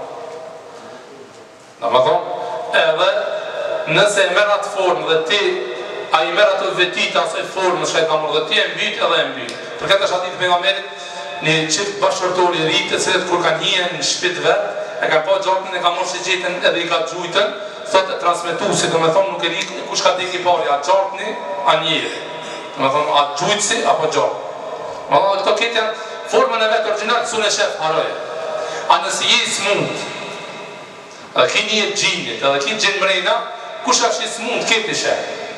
Në më thonë, edhe nëse e merë atë formë dhe ti, a i merë atë vetita asoj formë që e ka mërë dhe ti e mbyt edhe e mbyt. Për këtë është ati të pejgamberit, një qift bashkërtori rritë, cilët kur kanë hien në shpit vetë, e ka pa gjakën, e ka mërë që gjetën edhe i ka gjujtën, thot e transmitusi, do me thonë nuk e ri, kush ka deki pari, a gjakëni, a njeri. Do me thonë, a gjujtësi, apo gjakë. Më thonë, këto këtë janë formën e vetë original, su në shef haroje. A nësi je smut, edhe ki një gjinit, edhe ki gjinë mrejna, kush është i smund, këtë ishe?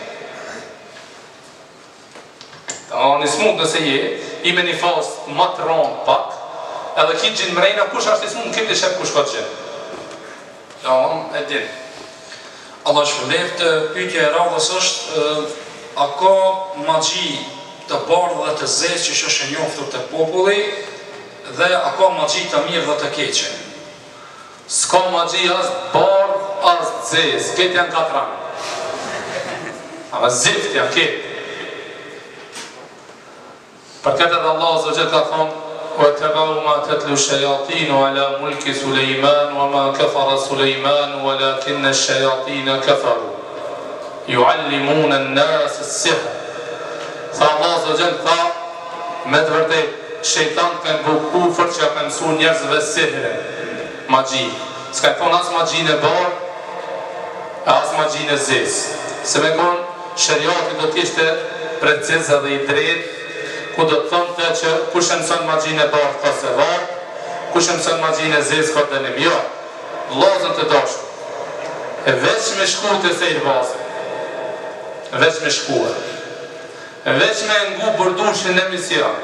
Ta një smund nëse je, i me një fasë më të ronë pak, edhe ki gjinë mrejna, kush është i smund, këtë ishe kush ka gjinë? Ja, e din. Allah shpëleft, pyetja e radhës është, a ka magji të bardhë dhe të zezë që është e njoftur të populli, dhe a ka magji të mirë dhe të keqe? S'ka magji as bardh, as zez, këtë janë katran. Ama zift janë këtë. Për këtë edhe Allah zë gjithë ka thonë, وَاتَّبَعُوا مَا تَتْلُو الشَّيَاطِينُ عَلَى مُلْكِ سُلَيْمَانُ وَمَا كَفَرَ سُلَيْمَانُ وَلَكِنَّ الشَّيَاطِينَ كَفَرُوا يُعَلِّمُونَ النَّاسَ السِّحْرَ. Tha Allah zë gjithë tha, me të vërtet, shejtan kanë bu kufër që kanë mësu njerëzve sihre. Magji. S'ka e thonë as magjin e barë, as magjin e zez. Se me konë, shëriati do t'ishte preciz edhe i drejt, ku do të thonë të që kush e mësën magjin e barë ka se varë, kush e mësën magjin e zez ka të një mjo. Lazën të dashtë. E veç me shku të sejrë bazë. E veç me shku e. E veç me ngu bërdushin në mision.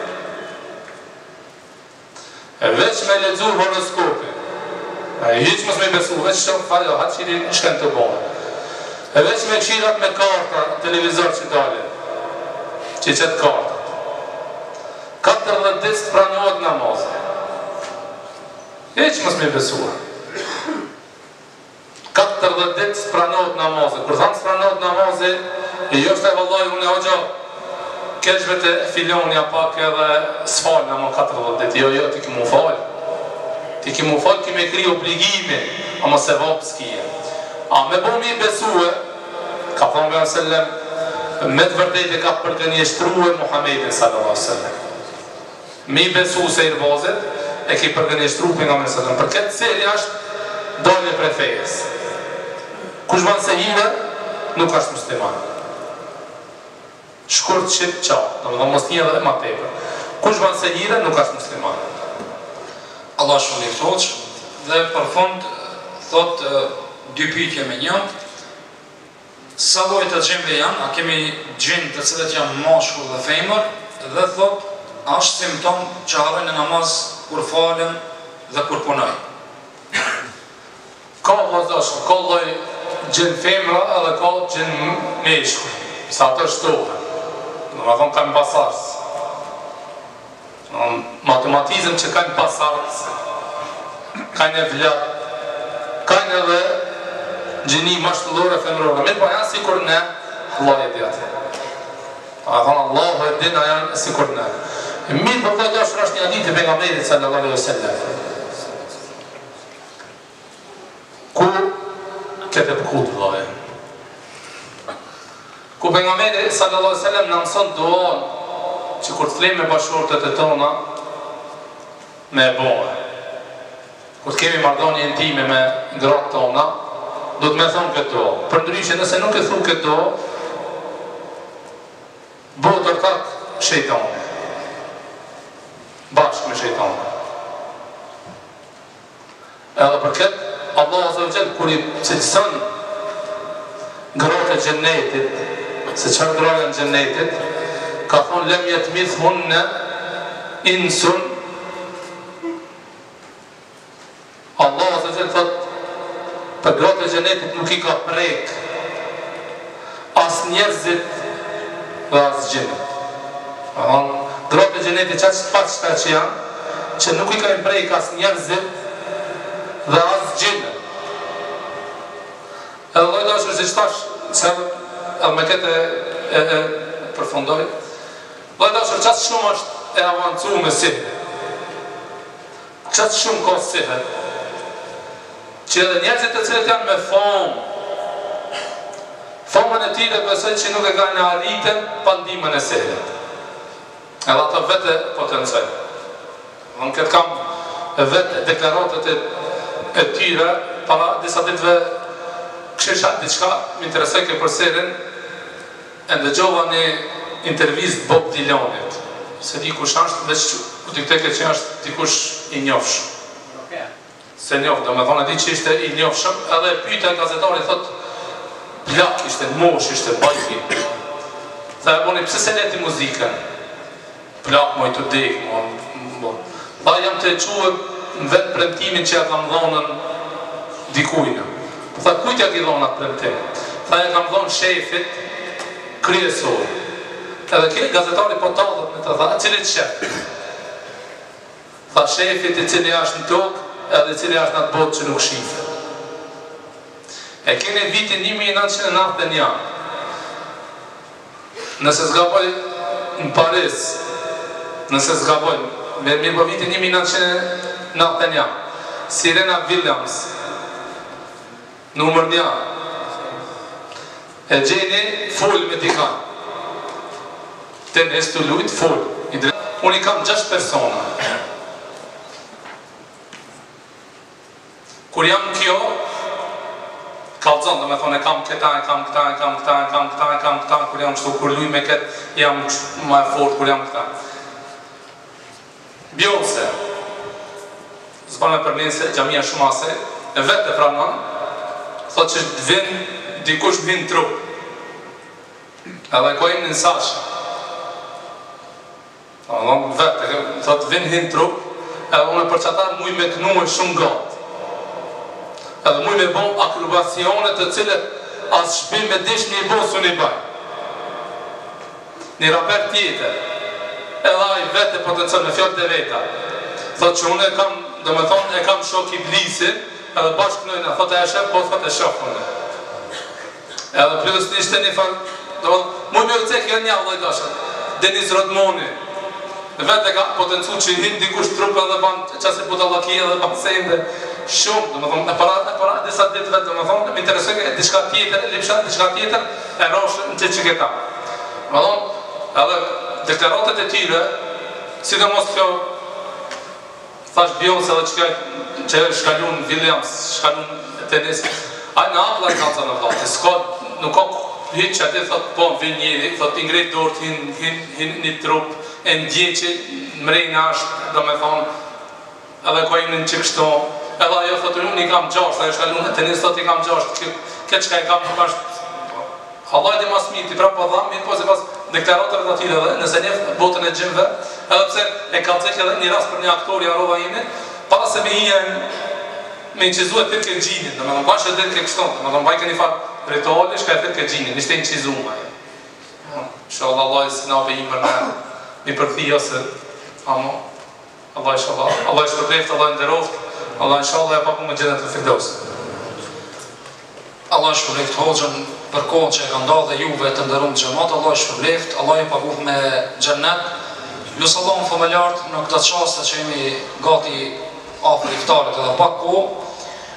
E veç me ledzu horoskopi. E hiq mos me besu, veç shumë falë, hatë qiri në shkën të bonë. E veç me qirat me karta, televizor që dalë, që qëtë kartat. katër dhe ditë të pranohet namazë. Hiq mos me besu. katër dhe ditë të pranohet namazë. Kër thamë të pranohet namazë, e jo është e vëllaj, unë e hoqo, keshve të filonja pak edhe s'falë në më katër dhe ditë. Jo, jo, ti ki mu falë. Ti ki mu falë, ki me kri obligime, a më se vapë s'kije. A me bo mi besue, ka thonë bërën sëllem, me të vërdejt e ka përgënjeshtruhe Muhammedin sallallahu sallam. Mi besu se i rëbazet, e ki përgënjeshtru për nga me sallam. Për këtë cili është dalje pre fejes. Kush banë se hire, nuk është musliman. Shkurt qip qa, në më dhe mos një dhe ma tepër. Kush banë se hire, nuk është musliman. Allah shumë leftoq, dhe për fund, thot dy pyetje me një, sa lloj të gjimve janë, a kemi gjimë të cilët janë mashkull dhe femër, dhe thot, është simptom që harrojnë në namaz kur falen dhe kur punoj. Ka vazdash, ka lloj gjimë femra edhe ka gjimë meshkull, sa të shtohen, në më thonë kanë pasarës. Matematizëm që kanë pasarës, kanë e vlat, kanë edhe gjeni mashtëllore femrore. Mirë po janë si kur ne, Allah e djatë. A thonë Allah e din, a janë si kur ne. Mirë po të dashur është një hadith e pejgamberit sallallahu alaihi wasallam. Ku këtë përkut vëllai. Ku pejgamberi sallallahu alaihi wasallam na mëson duan që kur të flejmë me bashkërtët e tona, me e bojë. kur kemi marrëdhënie intime me gratë tona, do të më thonë këto. Përndryshe nëse nuk e thu këto, bëhet tërtat shejtani. Bashkë me shejtanin. Edhe për këtë, Allah Azza wa Jall kur i cilëson gratë e xhennetit, se çfarë gratë në xhennetit, ka thonë lem yatmithunna insun. Allah Azza wa Jall thot për gratë e xhennetit nuk i ka prek as njerëzit dhe as gjinët. Gratë e xhenetit çfarë çfarë që janë, që nuk i ka prek as njerëzit dhe as gjinët. Edhe lloj dashur se çtash se edhe me këtë e, e përfundoj. Lloj dashur çast shumë është e avancuar me sihr. Çast shumë ka sihr. Që edhe njerëzit të cilët janë me famë, famën e tyre besoj që nuk e kanë në arritën pa ndihmën e sihrit. Edhe ato vetë potenciojnë. Unë këtë kam vetë deklaratët e, e tyre para disa ditëve këshisha diçka më interesoj ke për sihrin, e ndëgjova një intervistë Bob Dylanit. Se di kush është, veç u të këteke që është dikush i njofshëm. Se njofë, do me thonë e di që ishte i njofshëm, edhe pyta e gazetari thot, plak ishte, mosh ishte, bajki. Tha e boni, pëse se leti muzikën? Plak moj të dek, mo. Tha jam të e quë në vetë premtimin që ja kam dhonën dikujnë. Tha kujtja ki dhona premtim? Tha ja kam dhonë shefit kryesor. Edhe kire gazetari po talët me të tha, cilit shef? Tha shefit i cili ashtë në tokë, edhe cili ashtë në atë botë që nuk shifë. E kene vitin një mijë nëntëqind e nëntëdhjetë e një. Nëse zgaboj në Paris, nëse zgaboj, me mirë po vitin një mijë nëntëqind e nëntëdhjetë e një, Serena Williams, numër një, e gjeni full me dikan. Tenis të lujt full. Unë i kam gjashtë persona. Kur jam kjo, kalzon, do me thonë, e kam këta, e kam këta, e kam këta, e kam këta, e kam këta, kur jam shtu, kur luj me këtë, jam ma e fort, kur jam këta. Beyoncé, s'pa me përmenë se gjamia shumë ase, e vetë e pranon, thot që vin, dikush vin trup. Edhe kojmë në Sasha. Vetë, thot vin hin trup, edhe unë për qëta muj me kënu e shumë gatë. Edhe muj me bon akrobacionet të cilët as shpim me dish një bosu një baj. Një raper tjetër, edhe aj vete potencial me fjallë të veta. Thot që unë e kam, do me thonë, e kam shok i blisi, edhe bashkë nëjna, thot e e shep, po thot e shok unë. Edhe plus nishte një farë, do me thonë, muj me u cek janë një vëllaj dashët, Denis Rodmoni. Vete ka potencu që hinë dikush trupe edhe banë qasë budallaki edhe banë sejnë shumë, do me thonë, e para, e para, disa ditë vetë, do me thonë, më interesoj e diçka tjetër, lipshat, diçka tjetër, e roshë në që që këta. Me thonë, edhe deklaratet e tyre, si dhe mos kjo, thash Beyoncé edhe që, që shkallun Williams, shkallun tenis, a në apla e kalca në vlati, s'ka, nuk ka hitë që ati, thot, po, vin njëri, thot, ingrit dort, hin, hin, hin një trup, e ndje që mrejnë ashtë, do me thonë, edhe ko imë në që kështo, edhe ajo thotë unë i kam gjasht, ajo shkallun e tenis thotë i kam gjasht, këtë qka i kam nuk ashtë, Allah e di mas mirë, ti pra po dhamë, mirë po se pas deklaratëve të atyre dhe, nëse njefë botën e gjimve, edhe pse e ka cek edhe një rast për një aktor i arova ime, para se me i e me incizu e thirke gjinin, dhe me në bashkë e thirke kështon, dhe me në bajke një farë rituali, shka e thirke gjinin, nishte incizu ma e. Inshallah Allah i sinabe i mërë në një përthi ose, amo, Allah inshallah, Allah i shpërleft, Allah i ndëroft, Allah inshallah e papu me gjenet të firdaus. Allah i shpërleft hoxën për kohën që e ka nda dhe juve të ndërum gjëmat, Allah i shpërleft, Allah i papu me gjenet. Lusë Allah më familjartë në këtë qaste që jemi gati afër iftarit edhe pak kohë,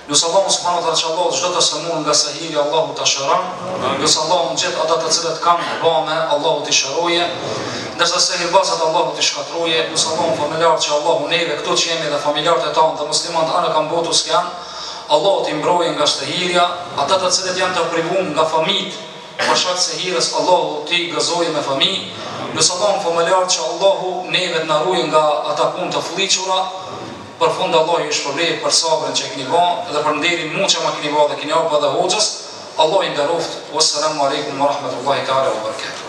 Lusë Allahu subhanahu wa taala që Allahu çdo të sëmurë nga sehiri Allahu ta shëron. Lusë Allahu në gjithë ata të cilët kanë bame, Allahu t'i shëroje. Ndërsa sehirbasat Allahu t'i shkatroje. Lusë Allahu në familjarët që Allahu neve këtu që jemi dhe familjarët e tanë dhe muslimanët anë kanë botu s'janë, Allahu t'i mbroje nga shtehirja. Ata të cilët janë të privum nga famit për shkak të sehirës, Allahu t'i gëzoje me familj. Lusë Allahu në familjarët që Allahu neve të na ruajë nga ata punë të fëlliqura. Për fund Allah ju shpërblet për sabrën që keni bën dhe për nderin mua që ma keni bën dhe keni hapur edhe hoxhës. Allah i nderoft. Wassalamu alaikum wa rahmatullahi ta'ala wa barakatuh.